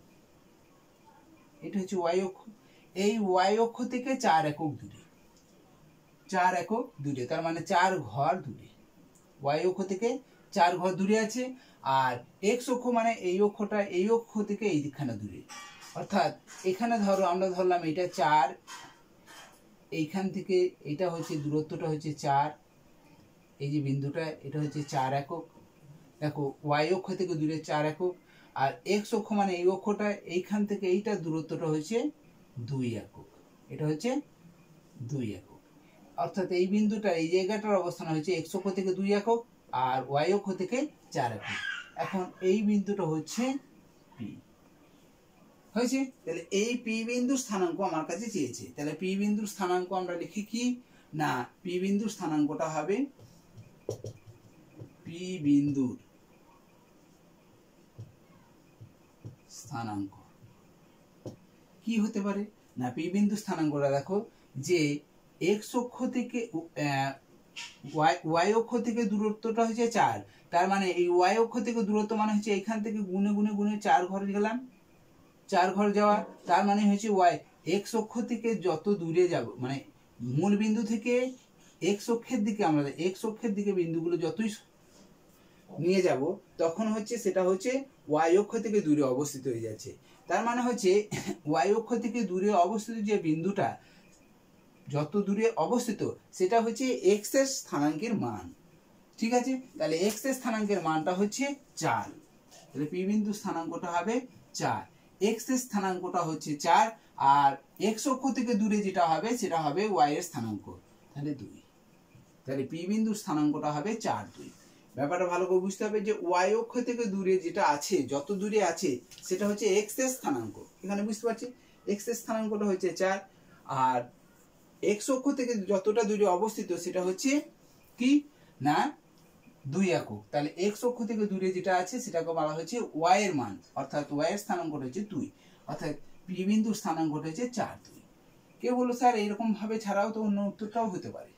এটা হচ্ছে ওয়াই অক্ষ। এই ওয়াই অক্ষ থেকে 4 একক দূরে, 4 একক দূরে, তার মানে 4 ঘর দূরে। ওয়াই অক্ষ থেকে 4 ঘর দূরে আছে। আর এক্স অক্ষ মানে এই অক্ষটা এই অক্ষ থেকে এই দিকখানে দূরে। অর্থাৎ এখানে ধরো আমরা ধরলাম এটা 4, এইখান থেকে এটা হচ্ছে দূরত্বটা হচ্ছে 4, এই যে বিন্দুটা এটা হচ্ছে 4 একক। দেখো ওয়াই অক্ষ থেকে দূরে 4 একক। আর এক্স অক্ষ মানে এই অক্ষটা এইখান থেকে এইটা দূরত্বটা হচ্ছে 2 একক, এটা হচ্ছে 2 একক। অর্থাৎ এই বিন্দুটা এই জায়গাটার অবস্থান হচ্ছে এক্স অক্ষ থেকে 2 একক আর ওয়াই অক্ষ থেকে 4 একক। এখন এই বিন্দুটা হচ্ছে পি হয়েছে। তাহলে এই পি বিন্দুর স্থানাঙ্ক আমার কাছে চেয়েছে। তাহলে পি বিন্দুর স্থানাঙ্ক আমরা লিখি কি না, পি বিন্দুর স্থানাঙ্কটা হবে পি বিন্দুর স্থানাঙ্ক কি হতে পারে না, পি বিন্দুর স্থানাঙ্কটা দেখো যে এক্স অক্ষ থেকে ওয়াই অক্ষ থেকে দূরত্বটা হচ্ছে 4, তার মানে এই ওয়াই অক্ষ থেকে দূরত্ব মানে হচ্ছে এখান থেকে গুনে গুনে গুনে 4 ঘর গেলাম, 4 ঘর যাওয়া, তার মানে হচ্ছে ওয়াই এক্স অক্ষ থেকে যত দূরে যাব মানে মূল বিন্দু থেকে এক্স অক্ষের দিকে আমরা এক্স অক্ষের দিকে বিন্দুগুলো যতই নিয়ে যাব তখন হচ্ছে সেটা হচ্ছে ওয়াই অক্ষ থেকে দূরে অবস্থিত হয়ে যাচ্ছে। তার মানে হচ্ছে ওয়াই অক্ষ থেকে দূরে অবস্থিত যে বিন্দুটা যত দূরে অবস্থিত সেটা হচ্ছে এক্স এর স্থানাঙ্কের মান। ঠিক আছে, তাহলে এক্স এর স্থানাঙ্কের মানটা হচ্ছে 4। তাহলে পি বিন্দুর স্থানাঙ্কটা হবে 4, এক্স এর স্থানাঙ্কটা হচ্ছে 4 আর এক্স অক্ষ থেকে দূরে যেটা হবে সেটা হবে ওয়াই এর স্থানাঙ্ক, তাহলে 2। তাহলে পি বিন্দুর স্থানাঙ্কটা হবে 4, 2। ব্যাপারটা ভালো করে বুঝতে হবে যে ওয়াই অক্ষ থেকে দূরে যেটা আছে যত দূরে আছে সেটা হচ্ছে এক্স এর স্থানাঙ্ক। এখানে বুঝতে পারছি এক্স এর স্থানাঙ্কটা হচ্ছে 4 আর এক্স অক্ষ থেকে যতটা দূরে অবস্থিত সেটা হচ্ছে কি না 2 একক। তাহলে এক্স অক্ষ থেকে দূরে যেটা আছে সেটাকে বলা হচ্ছে ওয়াই এর মান, অর্থাৎ ওয়াই এর স্থানাঙ্কটা হচ্ছে 2, অর্থাৎ পি বিন্দুর স্থানাঙ্কটা হচ্ছে 4, 2। কেউ বললো স্যার এরকম ভাবে ছাড়াও তো অন্য উত্তরটাও হতে পারে।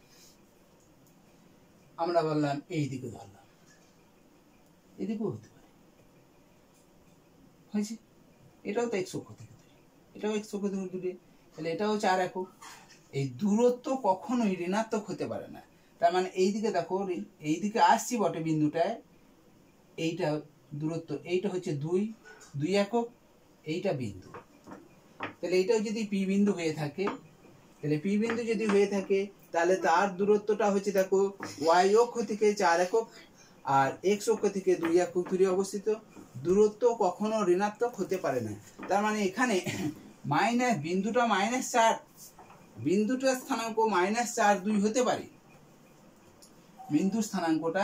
আমরা বললাম এই দিকে ধরলাম, এদিকেও হতে পারে, হয়েছে। এটাও তো এক্স অক্ষ থেকে দূরে, এটাও এক্স অক্ষ থেকে দূরে, তাহলে এটাও 4 একক। এই দূরত্ব কখনোই ঋণাত্মক হতে পারে না। তার মানে এই দিকে দেখো এই দিকে আসছি বটে বিন্দুটায়, এইটা দূরত্ব এইটা হচ্ছে 2 একক, এইটা বিন্দু। তাহলে এইটাও যদি পি বিন্দু হয়ে থাকে, তাহলে পি বিন্দু যদি হয়ে থাকে তাহলে তার দূরত্বটা হচ্ছে দেখো ওয়াই অক্ষ থেকে 4 একক আর এক্স অক্ষ থেকে 2 একক দূরে অবস্থিত। দূরত্ব কখনো ঋণাত্মক হতে পারে না। তার মানে এখানে বিন্দুটা -4, বিন্দুটার স্থানাঙ্ক -4, 2 হতে পারে। বিন্দুর স্থানাঙ্কটা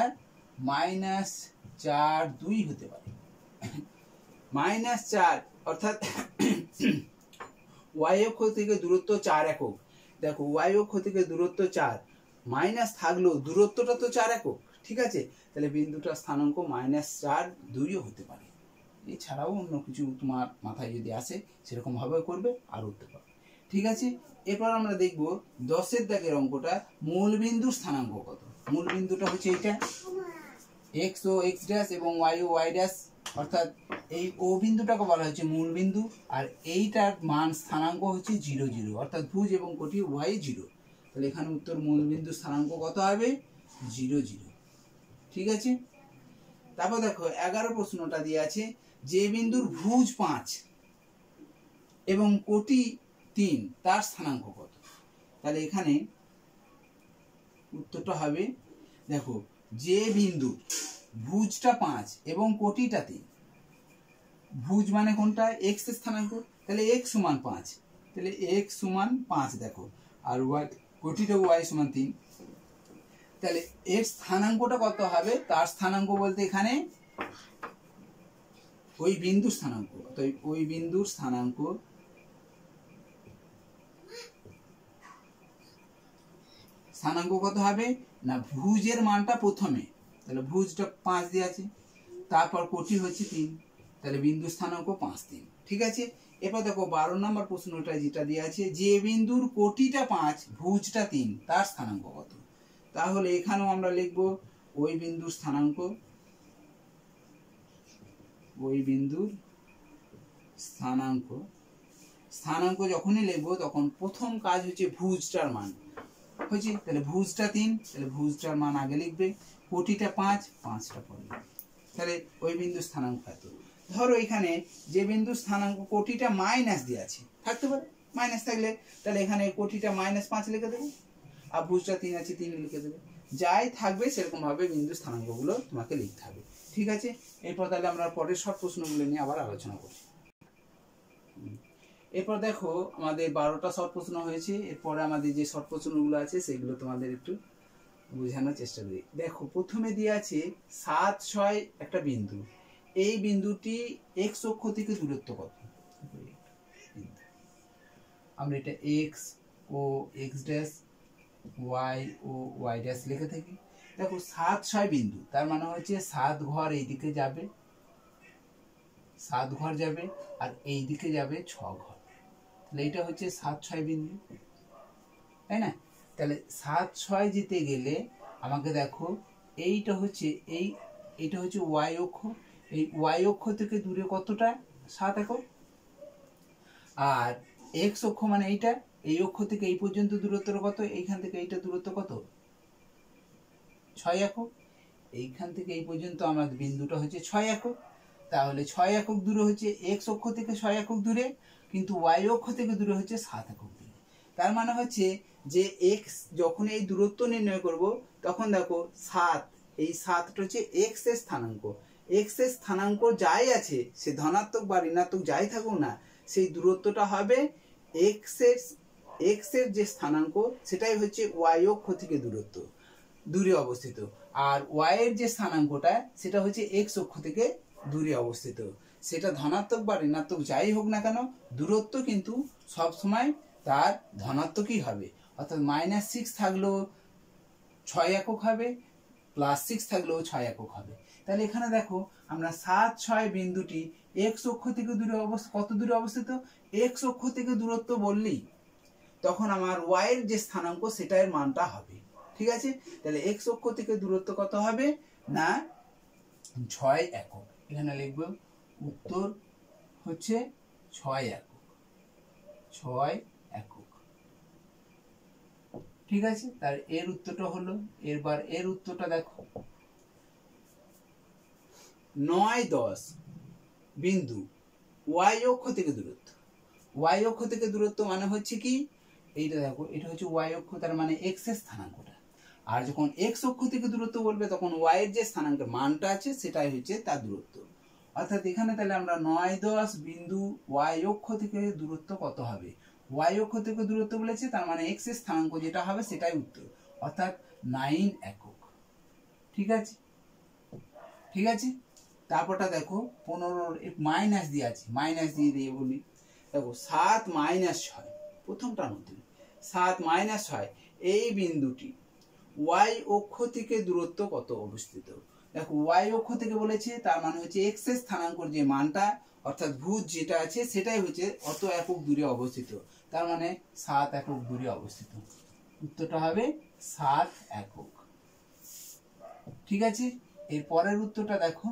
-4, 2 হতে পারে। -4 অর্থাৎ ওয়াই অক্ষ থেকে দূরত্ব 4 একক। দেখো ওয়াই অক্ষ থেকে দূরত্ব 4, মাইনাস থাকলেও দূরত্বটা তো 4 একক, ঠিক আছে। তাহলে বিন্দুটার স্থানাঙ্ক -4, 2 হতে পারে। এছাড়াও অন্য কিছু তোমার মাথায় যদি আসে সেরকম ভাবে করবে আর উঠতে পারবে, ঠিক আছে। এরপর আমরা দেখব 10 দাগের অঙ্কটা, মূল বিন্দুর স্থানাঙ্ক কত। মূল বিন্দুটা হচ্ছে এইটা এক্স ও এক্স ড্যাশ এবং ওয়াই ও ওয়াই ড্যাশ, অর্থাৎ এই ও বিন্দুটাকে বলা হচ্ছে মূল বিন্দু আর এইটার মান স্থানাঙ্ক হচ্ছে 0, 0, অর্থাৎ ভুজ এবং কোটি ওয়াই 0। তাহলে এখানে উত্তর মূল বিন্দুর স্থানাঙ্ক কত হবে 0, 0, ঠিক আছে। তারপর দেখো 11 প্রশ্নটা দিয়ে আছে যে বিন্দুর ভুজ 5 এবং কোটি 3 তার স্থানাঙ্ক কত। তাহলে এখানে উত্তরটা হবে দেখো যে বিন্দুর ভুজটা 5 এবং কোটিটা 3, ভুজ মানে কোনটা এক্স এর স্থানাঙ্ক, তাহলে x সমান 5, তাহলে x সমান 5 দেখো, আর y কোটিটা y সমান 3, তাহলে এর স্থানাঙ্কটা কত হবে, তার স্থানাঙ্ক বলতে এখানে ওই বিন্দুর স্থানাঙ্ক, তো ওই বিন্দুর স্থানাঙ্ক কত হবে না, ভুজের মানটা প্রথমে, তাহলে ভুজটা 5 দিয়ে আছে, তারপর কোটি হচ্ছে 3, তাহলে বিন্দু স্থানাঙ্ক 5 3। ঠিক আছে, এবার দেখো 12 নম্বর প্রশ্নটা যেটা দিয়ে আছে, যে বিন্দুর কোটিটা 5 ভুজটা 3 তার স্থানাঙ্ক কত। তাহলে এখানেও আমরা লিখব ওই বিন্দুর স্থানাঙ্ক, ওই বিন্দুর স্থানাঙ্ক। স্থানাঙ্ক যখনই লিখবো তখন প্রথম কাজ হচ্ছে ভুজটার মান হচ্ছে, তাহলে ভুজটা 3, তাহলে ভুজটার মান আগে লিখবে, কোটিটা 5, 5টা পরে, তাহলে ওই বিন্দুর স্থানাঙ্ক এত। ধরো এখানে যে বিন্দুর স্থানাঙ্ক কোটিটা মাইনাস দিয়ে আছে, থাকতে পারে মাইনাস থাকলে, তাহলে এখানে কোটিটা -5 লিখে দেবে, আর ভুজটা 3 আছে 3 লিখে দেবে, যাই থাকবে সেরকম ভাবে বিন্দু স্থানাঙ্কগুলো তোমাকে লিখতে হবে। ঠিক আছে, এরপর তাহলে আমরা পরের সব প্রশ্নগুলো নিয়ে আবার আলোচনা করছি। এরপর দেখো আমাদের 12টা শর্ট প্রশ্ন হয়েছে, এরপরে আমাদের যে শর্ট প্রশ্নগুলো আছে সেগুলো তোমাদের একটু বোঝানোর চেষ্টা করি। দেখো প্রথমে দিয়ে আছে 7 6 একটা বিন্দু, এই বিন্দুটি এক্স অক্ষ থেকে দূরত্ব কত। আমরা এটা X O X dash, Y O Y dash লিখে থাকি। দেখো 7 6 বিন্দু, তার মানে হচ্ছে 7 ঘর এইদিকে যাবে, 7 ঘর যাবে, আর এই দিকে যাবে 6 ঘর, তাহলে এটা হচ্ছে 7 6 বিন্দু, তাই না। তাহলে 7 6 যেতে গেলে আমাকে দেখো এইটা হচ্ছে এইটা হচ্ছে ওয়াই অক্ষ, এই ওয়াই অক্ষ থেকে দূরে কতটা, 7 একক, আর এক্স অক্ষ মানে এইটা, এই অক্ষ থেকে এই পর্যন্ত দূরত্বটা কত, এইখান থেকে এইটা দূরত্ব কত, 6 একক, এইখান থেকে এই পর্যন্ত আমাদের বিন্দুটা হচ্ছে 6 একক, তাহলে 6 একক দূরে হচ্ছে এক্স অক্ষ থেকে 6 একক দূরে, কিন্তু ওয়াই অক্ষ থেকে দূরে হচ্ছে 7 একক দূরে। তার মানে হচ্ছে যে এক্স যখন এই দূরত্ব নির্ণয় করব তখন দেখো 7, এই 7টা হচ্ছে এক্স এর স্থানাঙ্ক, এক্স এর স্থানাঙ্ক যাই আছে সে ধনাত্মক বা ঋণাত্মক যাই থাকুক না, সেই দূরত্বটা হবে এক্স এর যে স্থানাঙ্ক সেটাই হচ্ছে ওয়াই অক্ষ থেকে দূরত্ব দূরে অবস্থিত, আর ওয়াই এর যে স্থানাঙ্কটা সেটা হচ্ছে এক্স অক্ষ থেকে দূরে অবস্থিত। সেটা ধনাত্মক বা ঋণাত্মক যাই হোক না কেন, দূরত্ব কিন্তু সব সময় তার ধনাত্মকই হবে, অর্থাৎ -6 থাকলেও 6 একক হবে, +6 থাকলেও 6 একক হবে। তাহলে এখানে দেখো আমরা 7 6 বিন্দুটি এক্স অক্ষ থেকে দূরে কত দূরে অবস্থিত, এক্স অক্ষ থেকে দূরত্ব বললেই তখন আমার ওয়াই এর যে স্থানাঙ্ক সেটার মানটা হবে। ঠিক আছে, তাহলে এক্স অক্ষ থেকে দূরত্ব কত হবে না 6 একক, এখানে লিখব উত্তর হচ্ছে 6 একক, 6 একক। ঠিক আছে, তার এর উত্তরটা হলো, এরবার এর উত্তরটা দেখো 9 10 বিন্দু ওয়াই অক্ষ থেকে দূরত্ব, ওয়াই অক্ষ থেকে দূরত্ব মানে হচ্ছে কি, এইটা দেখো এটা হচ্ছে ওয়াই অক্ষ, তার মানে এক্স এর স্থানাঙ্কটা, আর যখন এক্স অক্ষ থেকে দূরত্ব বলবে তখন ওয়াই এর যে স্থানাঙ্কের মানটা আছে সেটাই হচ্ছে তার দূরত্ব। অর্থাৎ এখানে তাহলে আমরা 9 10 বিন্দু ওয়াই অক্ষ থেকে দূরত্ব কত হবে, ওয়াই অক্ষ থেকে দূরত্ব বলেছে, তার মানে এক্স এর স্থানাঙ্ক যেটা হবে সেটাই উত্তর, অর্থাৎ 9 একক। ঠিক আছে, ঠিক আছে, তারপরটা দেখো 15 মাইনাস দিয়ে আছে, মাইনাস দিয়ে বলি, দেখো 7 6, প্রথমটা নতুন 7 6, এই বিন্দুটি ওয়াই অক্ষ থেকে দূরত্ব কত অবস্থিত। দেখো ওয়াই অক্ষ থেকে বলেছে, তার মানে হচ্ছে এক্স এর স্থানাঙ্কর যে মানটা অর্থাৎ ভুজ যেটা আছে সেটাই হচ্ছে অত একক দূরে অবস্থিত, তার মানে 7 একক দূরে অবস্থিত, উত্তরটা হবে 7 একক। ঠিক আছে, এর পরের উত্তরটা দেখো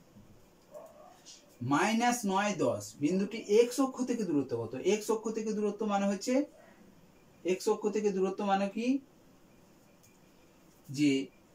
-9 10 বিন্দুটি এক্স অক্ষ থেকে দূরত্ব কত, এক্স অক্ষ থেকে দূরত্ব মানে হচ্ছে, এক্স অক্ষ থেকে দূরত্ব মানে কি, যে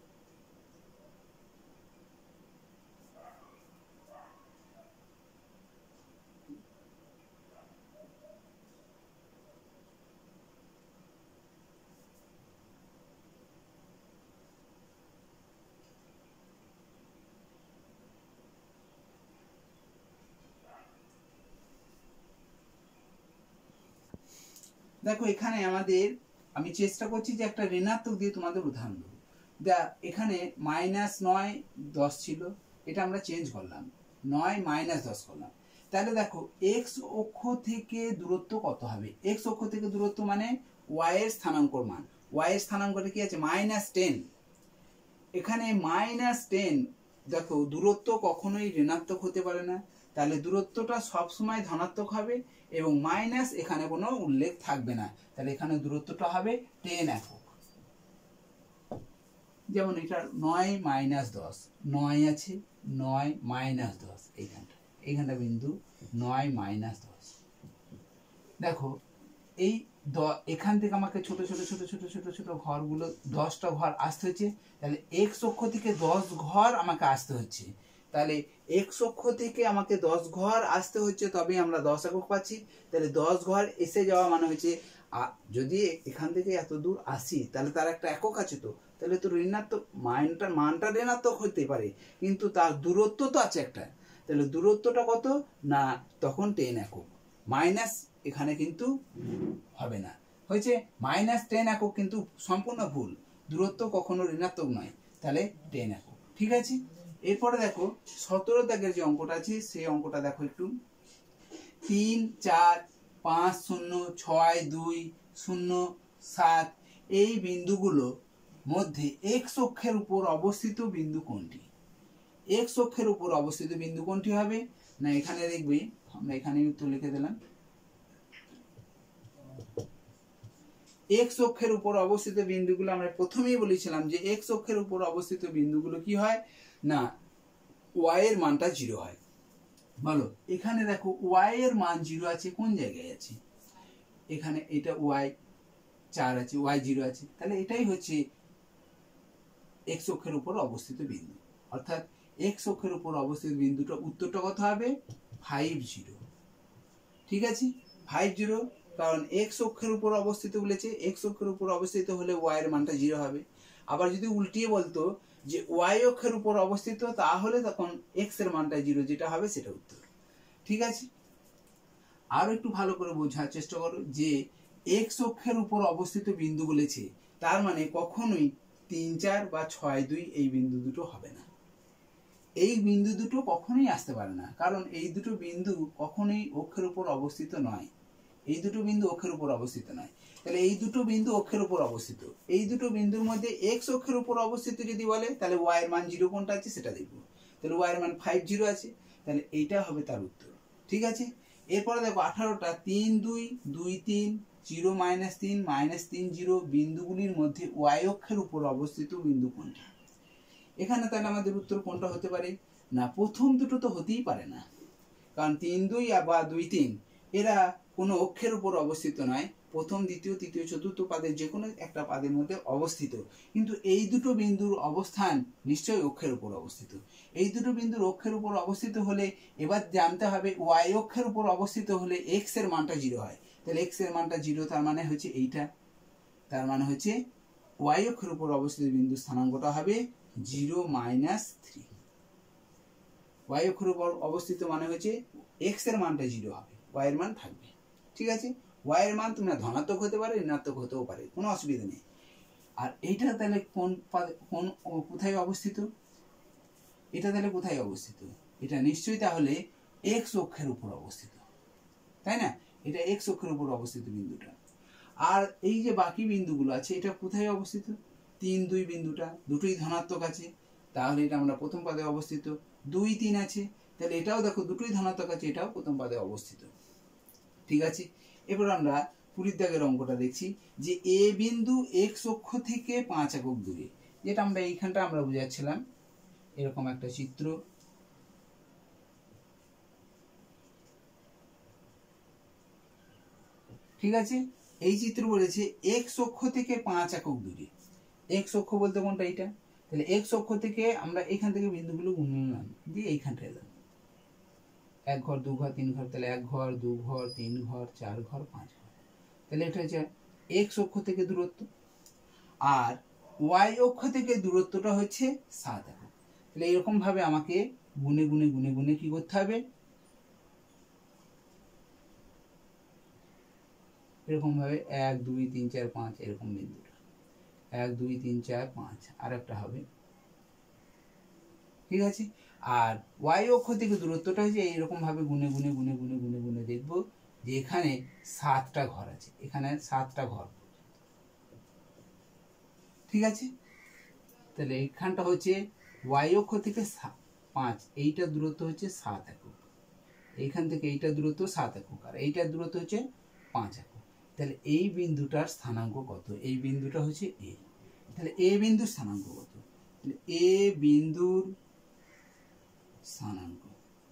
দেখো এখানে আমাদের, আমি চেষ্টা করছি যে একটা ঋণাত্মক দিয়ে তোমাদের উদাহরণ দেবো। এখানে -9 10 ছিল, এটা আমরা চেঞ্জ করলাম, 9 মাইনাস 10 করলাম। তাহলে দেখো এক্স অক্ষ থেকে দূরত্ব কত হবে? এক্স অক্ষ থেকে দূরত্ব মানে ওয়াই এর স্থানাঙ্কর মান। ওয়াই এর স্থানাঙ্কটা কি আছে? -10। এখানে -10, দেখো দূরত্ব কখনোই ঋণাত্মক হতে পারে না, তাহলে দূরত্বটা সবসময় ধনাত্মক হবে এবং মাইনাস এখানে কোনো উল্লেখ থাকবে না, তাহলে এখানে দূরত্বটা হবে 10 একক। যেমন এটা 9 মাইনাস 10, 9 আছে, 9 মাইনাস 10, এইখানটা বিন্দু 9 মাইনাস 10। দেখো এই এখান থেকে আমাকে ছোট ছোট ছোট ছোট ছোট ছোট ঘরগুলো 10টা ঘর আসতে হচ্ছে, তাহলে এক্স অক্ষ থেকে 10 ঘর আমাকে আসতে হচ্ছে, তাহলে এক্স অক্ষ থেকে আমাকে 10 ঘর আসতে হচ্ছে, তবে আমরা 10 একক পাচ্ছি। তাহলে 10 ঘর এসে যাওয়া মানে হচ্ছে যদি এখান থেকে এত দূর আসি তাহলে তার একটা একক আছে, তো তাহলে তো ঋণাত্মক মানটা ঋণাত্মক হতে পারে, কিন্তু তার দূরত্ব তো আছে একটা, তাহলে দূরত্বটা কত না তখন 10 একক। মাইনাস এখানে কিন্তু হবে না, হয়েছে -10 একক, কিন্তু সম্পূর্ণ ভুল, দূরত্ব কখনো ঋণাত্মক নয়, তাহলে 10 একক। ঠিক আছে, এরপরে দেখো 17 দাগের যে অঙ্কটা আছে সেই অঙ্কটা দেখো একটু। 3, 4, 5, 0, 6, 2, 0, 7 এই বিন্দুগুলো মধ্যে এক্স অক্ষের উপর অবস্থিত বিন্দু কোনটি? এক্স অক্ষের উপর অবস্থিত বিন্দু কোনটি হবে না, এখানে দেখবে আমরা এখানে উত্তর লিখে দিলাম। এক্স অক্ষের উপর অবস্থিত বিন্দুগুলো আমরা প্রথমেই বলেছিলাম যে এক্স অক্ষের উপর অবস্থিত বিন্দুগুলো কি হয় না ওয়াই এর মানটা 0 হয়। বলো এখানে দেখো ওয়াই এর মান 0 আছে, কোন জায়গায় আছে? এখানে এটা ওয়াই 4 আছে, ওয়াই 0 আছে, তাহলে এটাই হচ্ছে এক্স অক্ষের উপর অবস্থিত বিন্দু, অর্থাৎ এক্স অক্ষের উপর অবস্থিত বিন্দুটা উত্তরটা কত হবে? 50। ঠিক আছে, 50, কারণ এক্স অক্ষের উপর অবস্থিত বলেছে, এক্স অক্ষের উপর অবস্থিত হলে ওয়াই এর মানটা 0 হবে। আবার যদি উল্টিয়ে বলতো যে ওয়াই অক্ষের উপর অবস্থিত, তাহলে তখন এক্স এর মানটা 0, যেটা হবে সেটা উত্তর। ঠিক আছে, আরো একটু ভালো করে বোঝার চেষ্টা করো যে এক্স অক্ষের উপর অবস্থিত বিন্দু বলেছে, তার মানে কখনোই 3, 4 বা 6, 2 এই বিন্দু দুটো হবে না। এই বিন্দু দুটো কখনোই আসতে পারে না, কারণ এই দুটো বিন্দু কখনোই অক্ষের উপর অবস্থিত নয়। এই দুটো বিন্দু অক্ষের উপর অবস্থিত নয়, তাহলে এই দুটো বিন্দু অক্ষের উপর অবস্থিত। এই দুটো বিন্দুর মধ্যে এক্স অক্ষের উপর অবস্থিত যদি বলে, তাহলে ওয়াই এর মান 0 কোনটা আছে সেটা দেখবো, তাহলে ওয়াই এর মান 50 আছে, তাহলে এইটা হবে তার উত্তর। ঠিক আছে, এরপরে দেখো 18টা 3, 2, 2, 3, 0, -3, -3, 0 বিন্দুগুলির মধ্যে ওয়াই অক্ষের উপর অবস্থিত বিন্দু কোনটা? এখানে তাহলে আমাদের উত্তর কোনটা হতে পারে না, প্রথম দুটো তো হতেই পারে না, কারণ 3, 2 বা 2, 3 এরা কোনো অক্ষের উপর অবস্থিত নয়, প্রথম, দ্বিতীয়, তৃতীয়, চতুর্থ পাদের যে কোনো একটা পাদের মধ্যে অবস্থিত, কিন্তু এই দুটো বিন্দুর অবস্থান নিশ্চয়ই অক্ষের উপর অবস্থিত। এই দুটো বিন্দুর অক্ষের উপর অবস্থিত হলে এবার জানতে হবে ওয়াই অক্ষের উপর অবস্থিত হলে এক্স এর মানটা 0 হয়, তাহলে এক্স এর মানটা 0, তার মানে হচ্ছে এইটা, তার মানে হচ্ছে ওয়াই অক্ষের উপর অবস্থিত বিন্দু স্থানাঙ্কটা হবে 0, -3। ওয়াই অক্ষের উপর অবস্থিত মানে হচ্ছে এক্স এর মানটা 0 হবে, ওয়াই এর মান থাকবে। ঠিক আছে, ওয়াই এর মান তোমরা ধনাত্মক হতে পারে, ঋণাত্মক হতেও পারে, কোনো অসুবিধা নেই। আর এইটা তাহলে কোথায় অবস্থিত? এটা তাহলে কোথায় অবস্থিত? এটা নিশ্চয়ই তাহলে এক্স অক্ষের উপর অবস্থিত, তাই না? এটা এক্স অক্ষের উপর অবস্থিত বিন্দুটা। আর এই যে বাকি বিন্দুগুলো আছে এটা কোথায় অবস্থিত? 3, 2 বিন্দুটা দুটোই ধনাত্মক আছে, তাহলে এটা আমরা প্রথম পাদে অবস্থিত। 2, 3 আছে, তাহলে এটাও দেখো দুটোই ধনাত্মক আছে, এটাও প্রথম পাদে অবস্থিত। ঠিক আছে, এবার আমরা 20 দাগের অঙ্কটা দেখছি যে এ বিন্দু এক্স অক্ষ থেকে 5 একক দূরে, যেটা আমরা এইখানটা আমরা বুঝাচ্ছিলাম, এরকম একটা চিত্র। ঠিক আছে, এই চিত্র বলেছে এক্স অক্ষ থেকে 5 একক দূরে। এক্স অক্ষ বলতে কোনটা? এইটা, তাহলে এক্স অক্ষ থেকে আমরা এখান থেকে বিন্দুগুলো গুনে নিলাম, দিয়ে এইখানটা এলাম, 1 ঘর 2 ঘর 3 ঘর, তাহলে 1 ঘর 2 ঘর 3 ঘর 4 ঘর 5 ঘর, তাহলে এটা হচ্ছে এক্স অক্ষ থেকে দূরত্ব। আর ওয়াই অক্ষ থেকে দূরত্বটা হচ্ছে 7 একক। তাহলে এরকম ভাবে আমাকে গুনে গুনে গুনে গুনে কি করতে হবে, এরকম ভাবে 1 2 3 4 5 এরকম বিন্দুটা 1 2 3 4 5 আর একটা হবে। ঠিক আছে, আর ওয়াই অক্ষ থেকে দূরত্বটা হচ্ছে এইরকম ভাবে গুনে গুনে গুনে গুনে গুনে গুনে দেখবো যে এখানে 7টা ঘর আছে, এখানে 7টা ঘর, ঠিক আছে। তাহলে এইখানটা হচ্ছে ওয়াই অক্ষ থেকে 5, এইটা দূরত্ব হচ্ছে 7 একক, এইখান থেকে এইটা দূরত্ব 7 একক, আর এইটার দূরত্ব হচ্ছে 5 একক। তাহলে এই বিন্দুটার স্থানাঙ্ক কত? এই বিন্দুটা হচ্ছে এ। তাহলে এ বিন্দুর স্থানাঙ্ক কত? তাহলে এ বিন্দুর স্থানাঙ্ক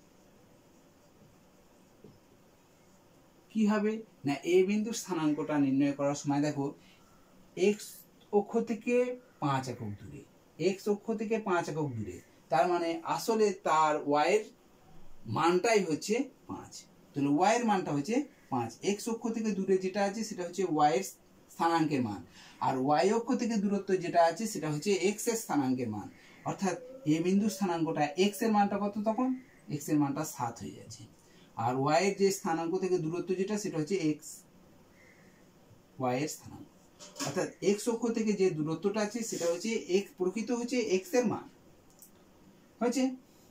কি হবে না, এ বিন্দুর স্থানাঙ্কটা নির্ণয় করার সময় দেখো এক্স অক্ষ থেকে 5 একক দূরে, এক্স অক্ষ থেকে 5 একক দূরে, তার মানে আসলে তার ওয়াই এর মানটাই হচ্ছে 5। তাহলে ওয়াই এর মানটা হচ্ছে 5। এক্স অক্ষ থেকে দূরে যেটা আছে সেটা হচ্ছে ওয়াই এর স্থানাঙ্কের মান, আর ওয়াই অক্ষ থেকে দূরত্ব যেটা আছে সেটা হচ্ছে এক্স এর স্থানাঙ্কের মান। অর্থাৎ এ বিন্দুর স্থানাঙ্কটা এক্স এর মানটা কত, তখন এক্স এর মানটা 7 হয়ে যাচ্ছে, আর ওয়াই এর যে স্থানাঙ্ক থেকে দূরত্ব যেটা সেটা হচ্ছে এক্স, ওয়াই এর স্থানাঙ্ক। অর্থাৎ এক্স অক্ষ থেকে যে দূরত্বটা আছে সেটা হচ্ছে প্রকৃত হচ্ছে এক্স এর মান হচ্ছে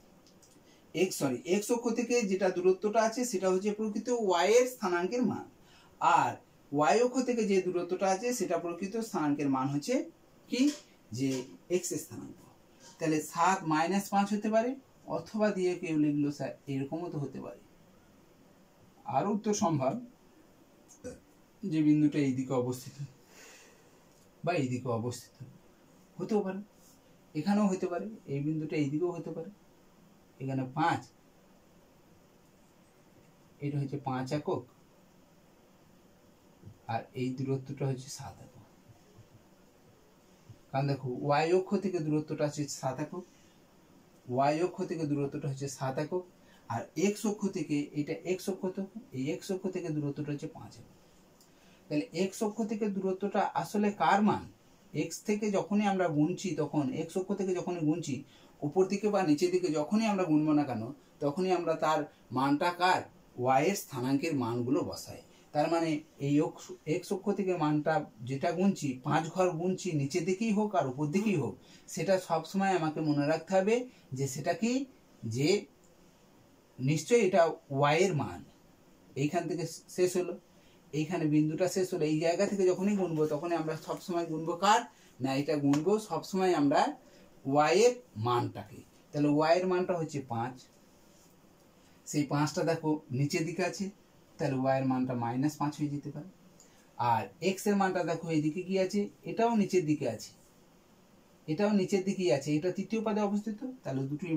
এক্স অক্ষ থেকে যেটা দূরত্বটা আছে সেটা হচ্ছে প্রকৃত ওয়াই এর স্থানাঙ্কের মান, আর ওয়াই অক্ষ থেকে যে দূরত্বটা আছে সেটা প্রকৃত স্থানাঙ্কের মান হচ্ছে কি, যে এক্স এর স্থানাঙ্ক। তাহলে 7 - 5 হতে পারে, অথবা দিয়ে কেউ লিখলো স্যার এরকমও তো হতে পারে। আরো উত্তর সম্ভব যে বিন্দুটা এইদিকে অবস্থিত বা এইদিকে অবস্থিত, হতেও পারে, এখানেও হতে পারে, এই বিন্দুটা এইদিকেও হতে পারে, এখানে 5, এটা হচ্ছে 5 একক, আর এই দূরত্বটা হচ্ছে 7 একক। কারণ দেখো ওয়াই অক্ষ থেকে দূরত্বটা হচ্ছে 7 একক, ওয়াই অক্ষ থেকে দূরত্বটা হচ্ছে 7 একক, আর এক্স অক্ষ থেকে, এটা এক্স অক্ষ থেকে, এই এক্স অক্ষ থেকে দূরত্বটা হচ্ছে 5 একক। তাহলে এক্স অক্ষ থেকে দূরত্বটা আসলে কার মান? এক্স থেকে যখনই আমরা গুনছি, তখন এক্স অক্ষ থেকে যখনই গুনছি, উপর দিকে বা নিচের দিকে যখনই আমরা গুনবো না কেন, তখনই আমরা তার মানটা কার, ওয়াই এর স্থানাঙ্কের মানগুলো বসাই। তার মানে এই এক্স অক্ষ থেকে মানটা যেটা গুনছি, 5 ঘর গুনছি, নিচের দিকেই হোক আর উপর দিকেই হোক, সেটা সবসময় আমাকে মনে রাখতে হবে যে সেটা কি, যে নিশ্চয়ই এটা ওয়াই এর মান। এইখান থেকে শেষ হলো, এইখানে বিন্দুটা শেষ হলো, এই জায়গা থেকে যখনই গুনবো তখনই আমরা সবসময় গুনবো কার না, এটা গুনবো সবসময় আমরা ওয়াই এর মানটাকে। তাহলে ওয়াই এর মানটা হচ্ছে 5, সেই 5টা দেখো নিচের দিকে আছে, তাহলে ওয়াই এর মানটা -5 হয়ে যেতে পারে। আর এক্স এর মানটা দেখো এইদিকে কি আছে, এটাও নিচের দিকে আছে, এটাও নিচের দিকেই আছে, এটা তৃতীয় পদে অবস্থিত, তাহলে দুটোই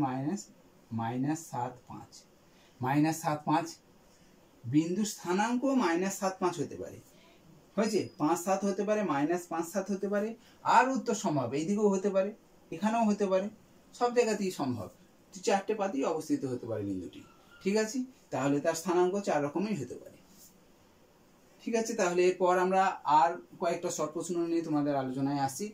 -7 -5 বিন্দু স্থানাঙ্ক -7 হতে পারে, হয়েছে 5-7 হতে পারে, -5-7 হতে পারে, আর উত্তর সম্ভব এইদিকেও হতে পারে, এখানেও হতে পারে, সব জায়গাতেই সম্ভব, 4টে পাতেই অবস্থিত হতে পারে বিন্দুটি, ঠিক আছে। তাহলে তার স্থানাঙ্ক 4 রকমই হতে পারে, ঠিক আছে। তাহলে এরপর আমরা আর কয়েকটা শর্ট প্রশ্ন নিয়ে তোমাদের আলোচনায় আসি।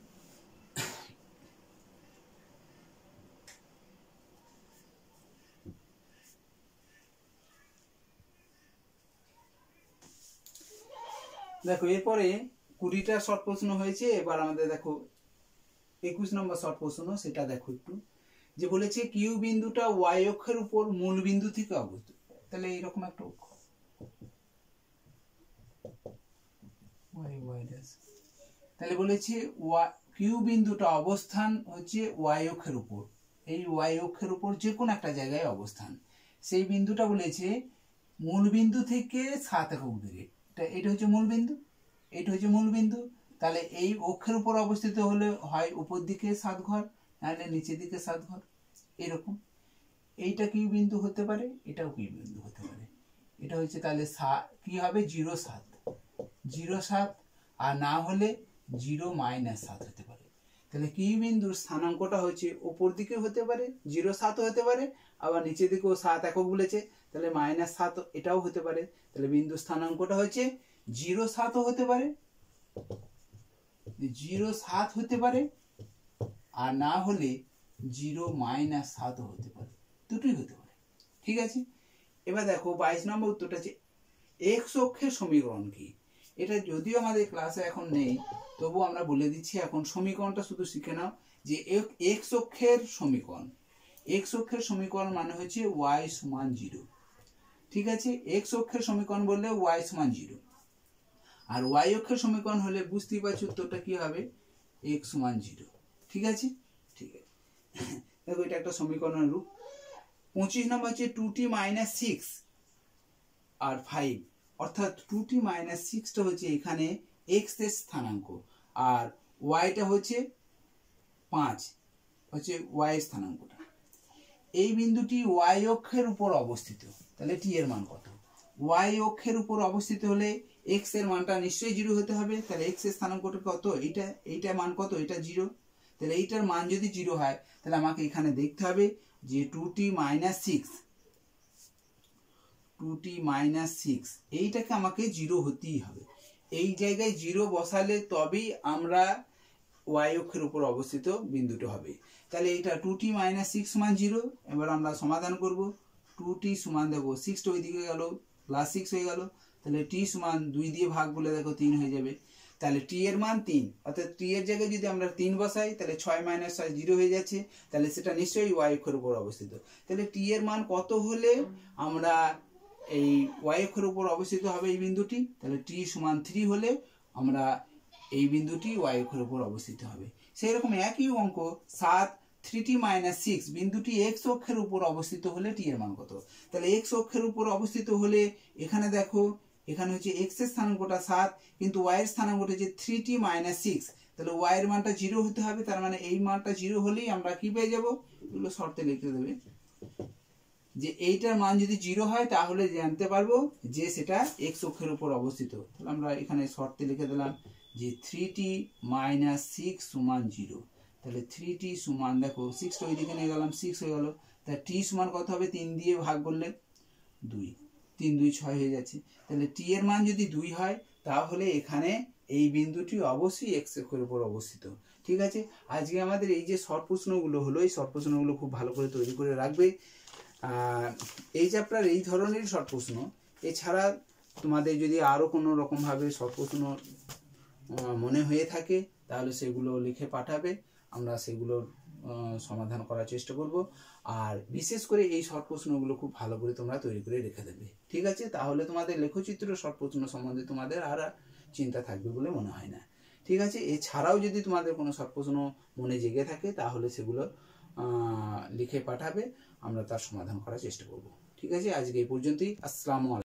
দেখো এরপরে 20টা শর্ট প্রশ্ন হয়েছে, এবার আমাদের দেখো 21 নম্বর শর্ট প্রশ্ন, সেটা দেখো একটু, যে বলেছে কিউ বিন্দুটা ওয়াই অক্ষের উপর মূল বিন্দু থেকে অবস্থিত। তাহলে এইরকম একটা অক্ষ, তাহলে বলেছে কিউ বিন্দুটা অবস্থান হচ্ছে ওয়াই অক্ষের উপর, এই ওয়াই অক্ষের উপর যে কোনো একটা জায়গায় অবস্থান, সেই বিন্দুটা বলেছে মূল বিন্দু থেকে 7 একক দূরে, এটা হচ্ছে মূল বিন্দু, এটা হচ্ছে মূল বিন্দু। তাহলে এই অক্ষের উপর অবস্থিত হলে হয় উপর দিকে 7 ঘর, নাহলে নিচের দিকে 7 ঘর, এরকম। এইটা কিউ বিন্দু হতে পারে, এটাও কিউ বিন্দু হতে পারে, এটা হচ্ছে তাহলে কি হবে 0-7, আর না হলে 0-7 হতে পারে। তাহলে কিউ বিন্দুর স্থানাঙ্কটা হচ্ছে উপর দিকে হতে পারে 0-7 হতে পারে, আবার নিচের দিকেও 7 একক বলেছে, তাহলে -7 এটাও হতে পারে। তাহলে বিন্দু স্থানাঙ্কটা হচ্ছে 0-7 হতে পারে, 0-7 হতে পারে, আর না হলে 0-7 হতে পারে, দুটোই হতে পারে, ঠিক আছে। এবার দেখো 22 নম্বর উত্তরটা হচ্ছে এক্স অক্ষের সমীকরণ কি। এটা যদিও আমাদের ক্লাসে এখন নেই, তবু আমরা বলে দিচ্ছি, এখন সমীকরণটা শুধু শিখে নাও, যে এক্স অক্ষের সমীকরণ, এক্স অক্ষের সমীকরণ মানে হচ্ছে ওয়াই সমান 0। ঠিক আছে, এক্স অক্ষের সমীকরণ বললে ওয়াই সমান 0, আর ওয়াই অক্ষের সমীকরণ হলে বুঝতেই পারছো উত্তরটা কি হবে, এক্স সমান 0। ঠিক আছে, ঠিক আছে। দেখো এটা একটা সমীকরণের রূপ। 25 নম্বর হচ্ছে 2t - 6 আর 5, অর্থাৎ 2t - 6টা হচ্ছে এখানে এক্স এর স্থানাঙ্ক, আর ওয়াইটা হচ্ছে 5 হচ্ছে ওয়াই এর স্থানাঙ্কটা। এই বিন্দুটি ওয়াই অক্ষের উপর অবস্থিত, তাহলে টি এর মান কত? ওয়াই অক্ষের উপর অবস্থিত হলে এক্স এর মানটা নিশ্চয়ই 0 হতে হবে, তাহলে এক্স এর স্থানাঙ্কটা কত? এইটা মান কত? এটা 0, তাহলে এইটার মান যদি 0 হয় তাহলে আমাকে এখানে দেখতে হবে যে 2t - 6, 2t - 6 এইটাকে আমাকে 0 হতেই হবে। এই জায়গায় 0 বসালে তবেই আমরা ওয়াই অক্ষের উপর অবস্থিত বিন্দুটি হবে। তাহলে এটা 2t - 6 সমান 0। এবার আমরা সমাধান করব। 2t সমান দেখো 6টা ওইদিকে গেল, +6 হয়ে গেল, তাহলে t সমান 2 দিয়ে ভাগ বলে দেখো 3 হয়ে যাবে। তাহলে t এর মান 3, অর্থাৎ t এর জায়গায় যদি আমরা 3 বসাই তাহলে 6 - 6 0 হয়ে যাচ্ছে, তাহলে সেটা নিশ্চয়ই ওয়াই অক্ষের উপর অবস্থিত। তাহলে t এর মান কত হলে আমরা এই ওয়াই অক্ষের উপর অবস্থিত হবে এই বিন্দুটি? তাহলে t সমান 3 হলে আমরা এই বিন্দুটি ওয়াই অক্ষের উপর অবস্থিত হবে। সেই রকম একই অঙ্ক 7 3t - 6 বিন্দুটি এক্স অক্ষের উপর অবস্থিত হলে টি এর মান কত? তাহলে এক্স অক্ষের উপর অবস্থিত হলে এখানে দেখো এখানে হচ্ছে এক্স এর স্থানাঙ্কটা 7, কিন্তু ওয়াই এর স্থানাঙ্কটা হচ্ছে 3t - 6, তাহলে ওয়াই এর মানটা 0 হতে হবে। তার মানে এই মানটা 0 হলেই আমরা কি পেয়ে যাব? এগুলো শর্তে লিখে দেবে যে এইটার মান যদি 0 হয় তাহলে জানতে পারবো যে সেটা এক্স অক্ষের উপর অবস্থিত। তাহলে আমরা এখানে শর্তে লিখে দিলাম যে 3t - 6 সমান 0। তাহলে 3t সমান দেখো 6টা ওইদিকে নিয়ে গেলাম, 6 হয়ে গেল। তাহলে t সমান কত হবে? 3 দিয়ে ভাগ করলে 2, 3 2 6 হয়ে যাচ্ছে। তাহলে t এর মান যদি 2 হয় তাহলে এখানে এই বিন্দুটি অবশ্যই এক্স অক্ষের উপর অবস্থিত। ঠিক আছে, আজকে আমাদের এই যে শর্ট প্রশ্নগুলো হলো, এই শর্ট প্রশ্নগুলো খুব ভালো করে তৈরি করে রাখবে। এই চ্যাপ্টার এই ধরনের শর্ট প্রশ্ন, এছাড়া তোমাদের যদি আরও কোনো রকমভাবে শর্ট প্রশ্ন মনে হয়ে থাকে তাহলে সেগুলো লিখে পাঠাবে, আমরা সেগুলোর সমাধান করার চেষ্টা করব। আর বিশেষ করে এই শর্ট প্রশ্নগুলো খুব ভালো করে তোমরা তৈরি করে রেখে দেবে। ঠিক আছে, তাহলে তোমাদের লেখচিত্র শর্ট প্রশ্ন সম্বন্ধে তোমাদের আর চিন্তা থাকবে বলে মনে হয় না। ঠিক আছে, এছাড়াও যদি তোমাদের কোনো শর্ট প্রশ্ন মনে জেগে থাকে তাহলে সেগুলো লিখে পাঠাবে, আমরা তার সমাধান করার চেষ্টা করব। ঠিক আছে, আজকে এই পর্যন্তই। আসসালামু আলাইকুম।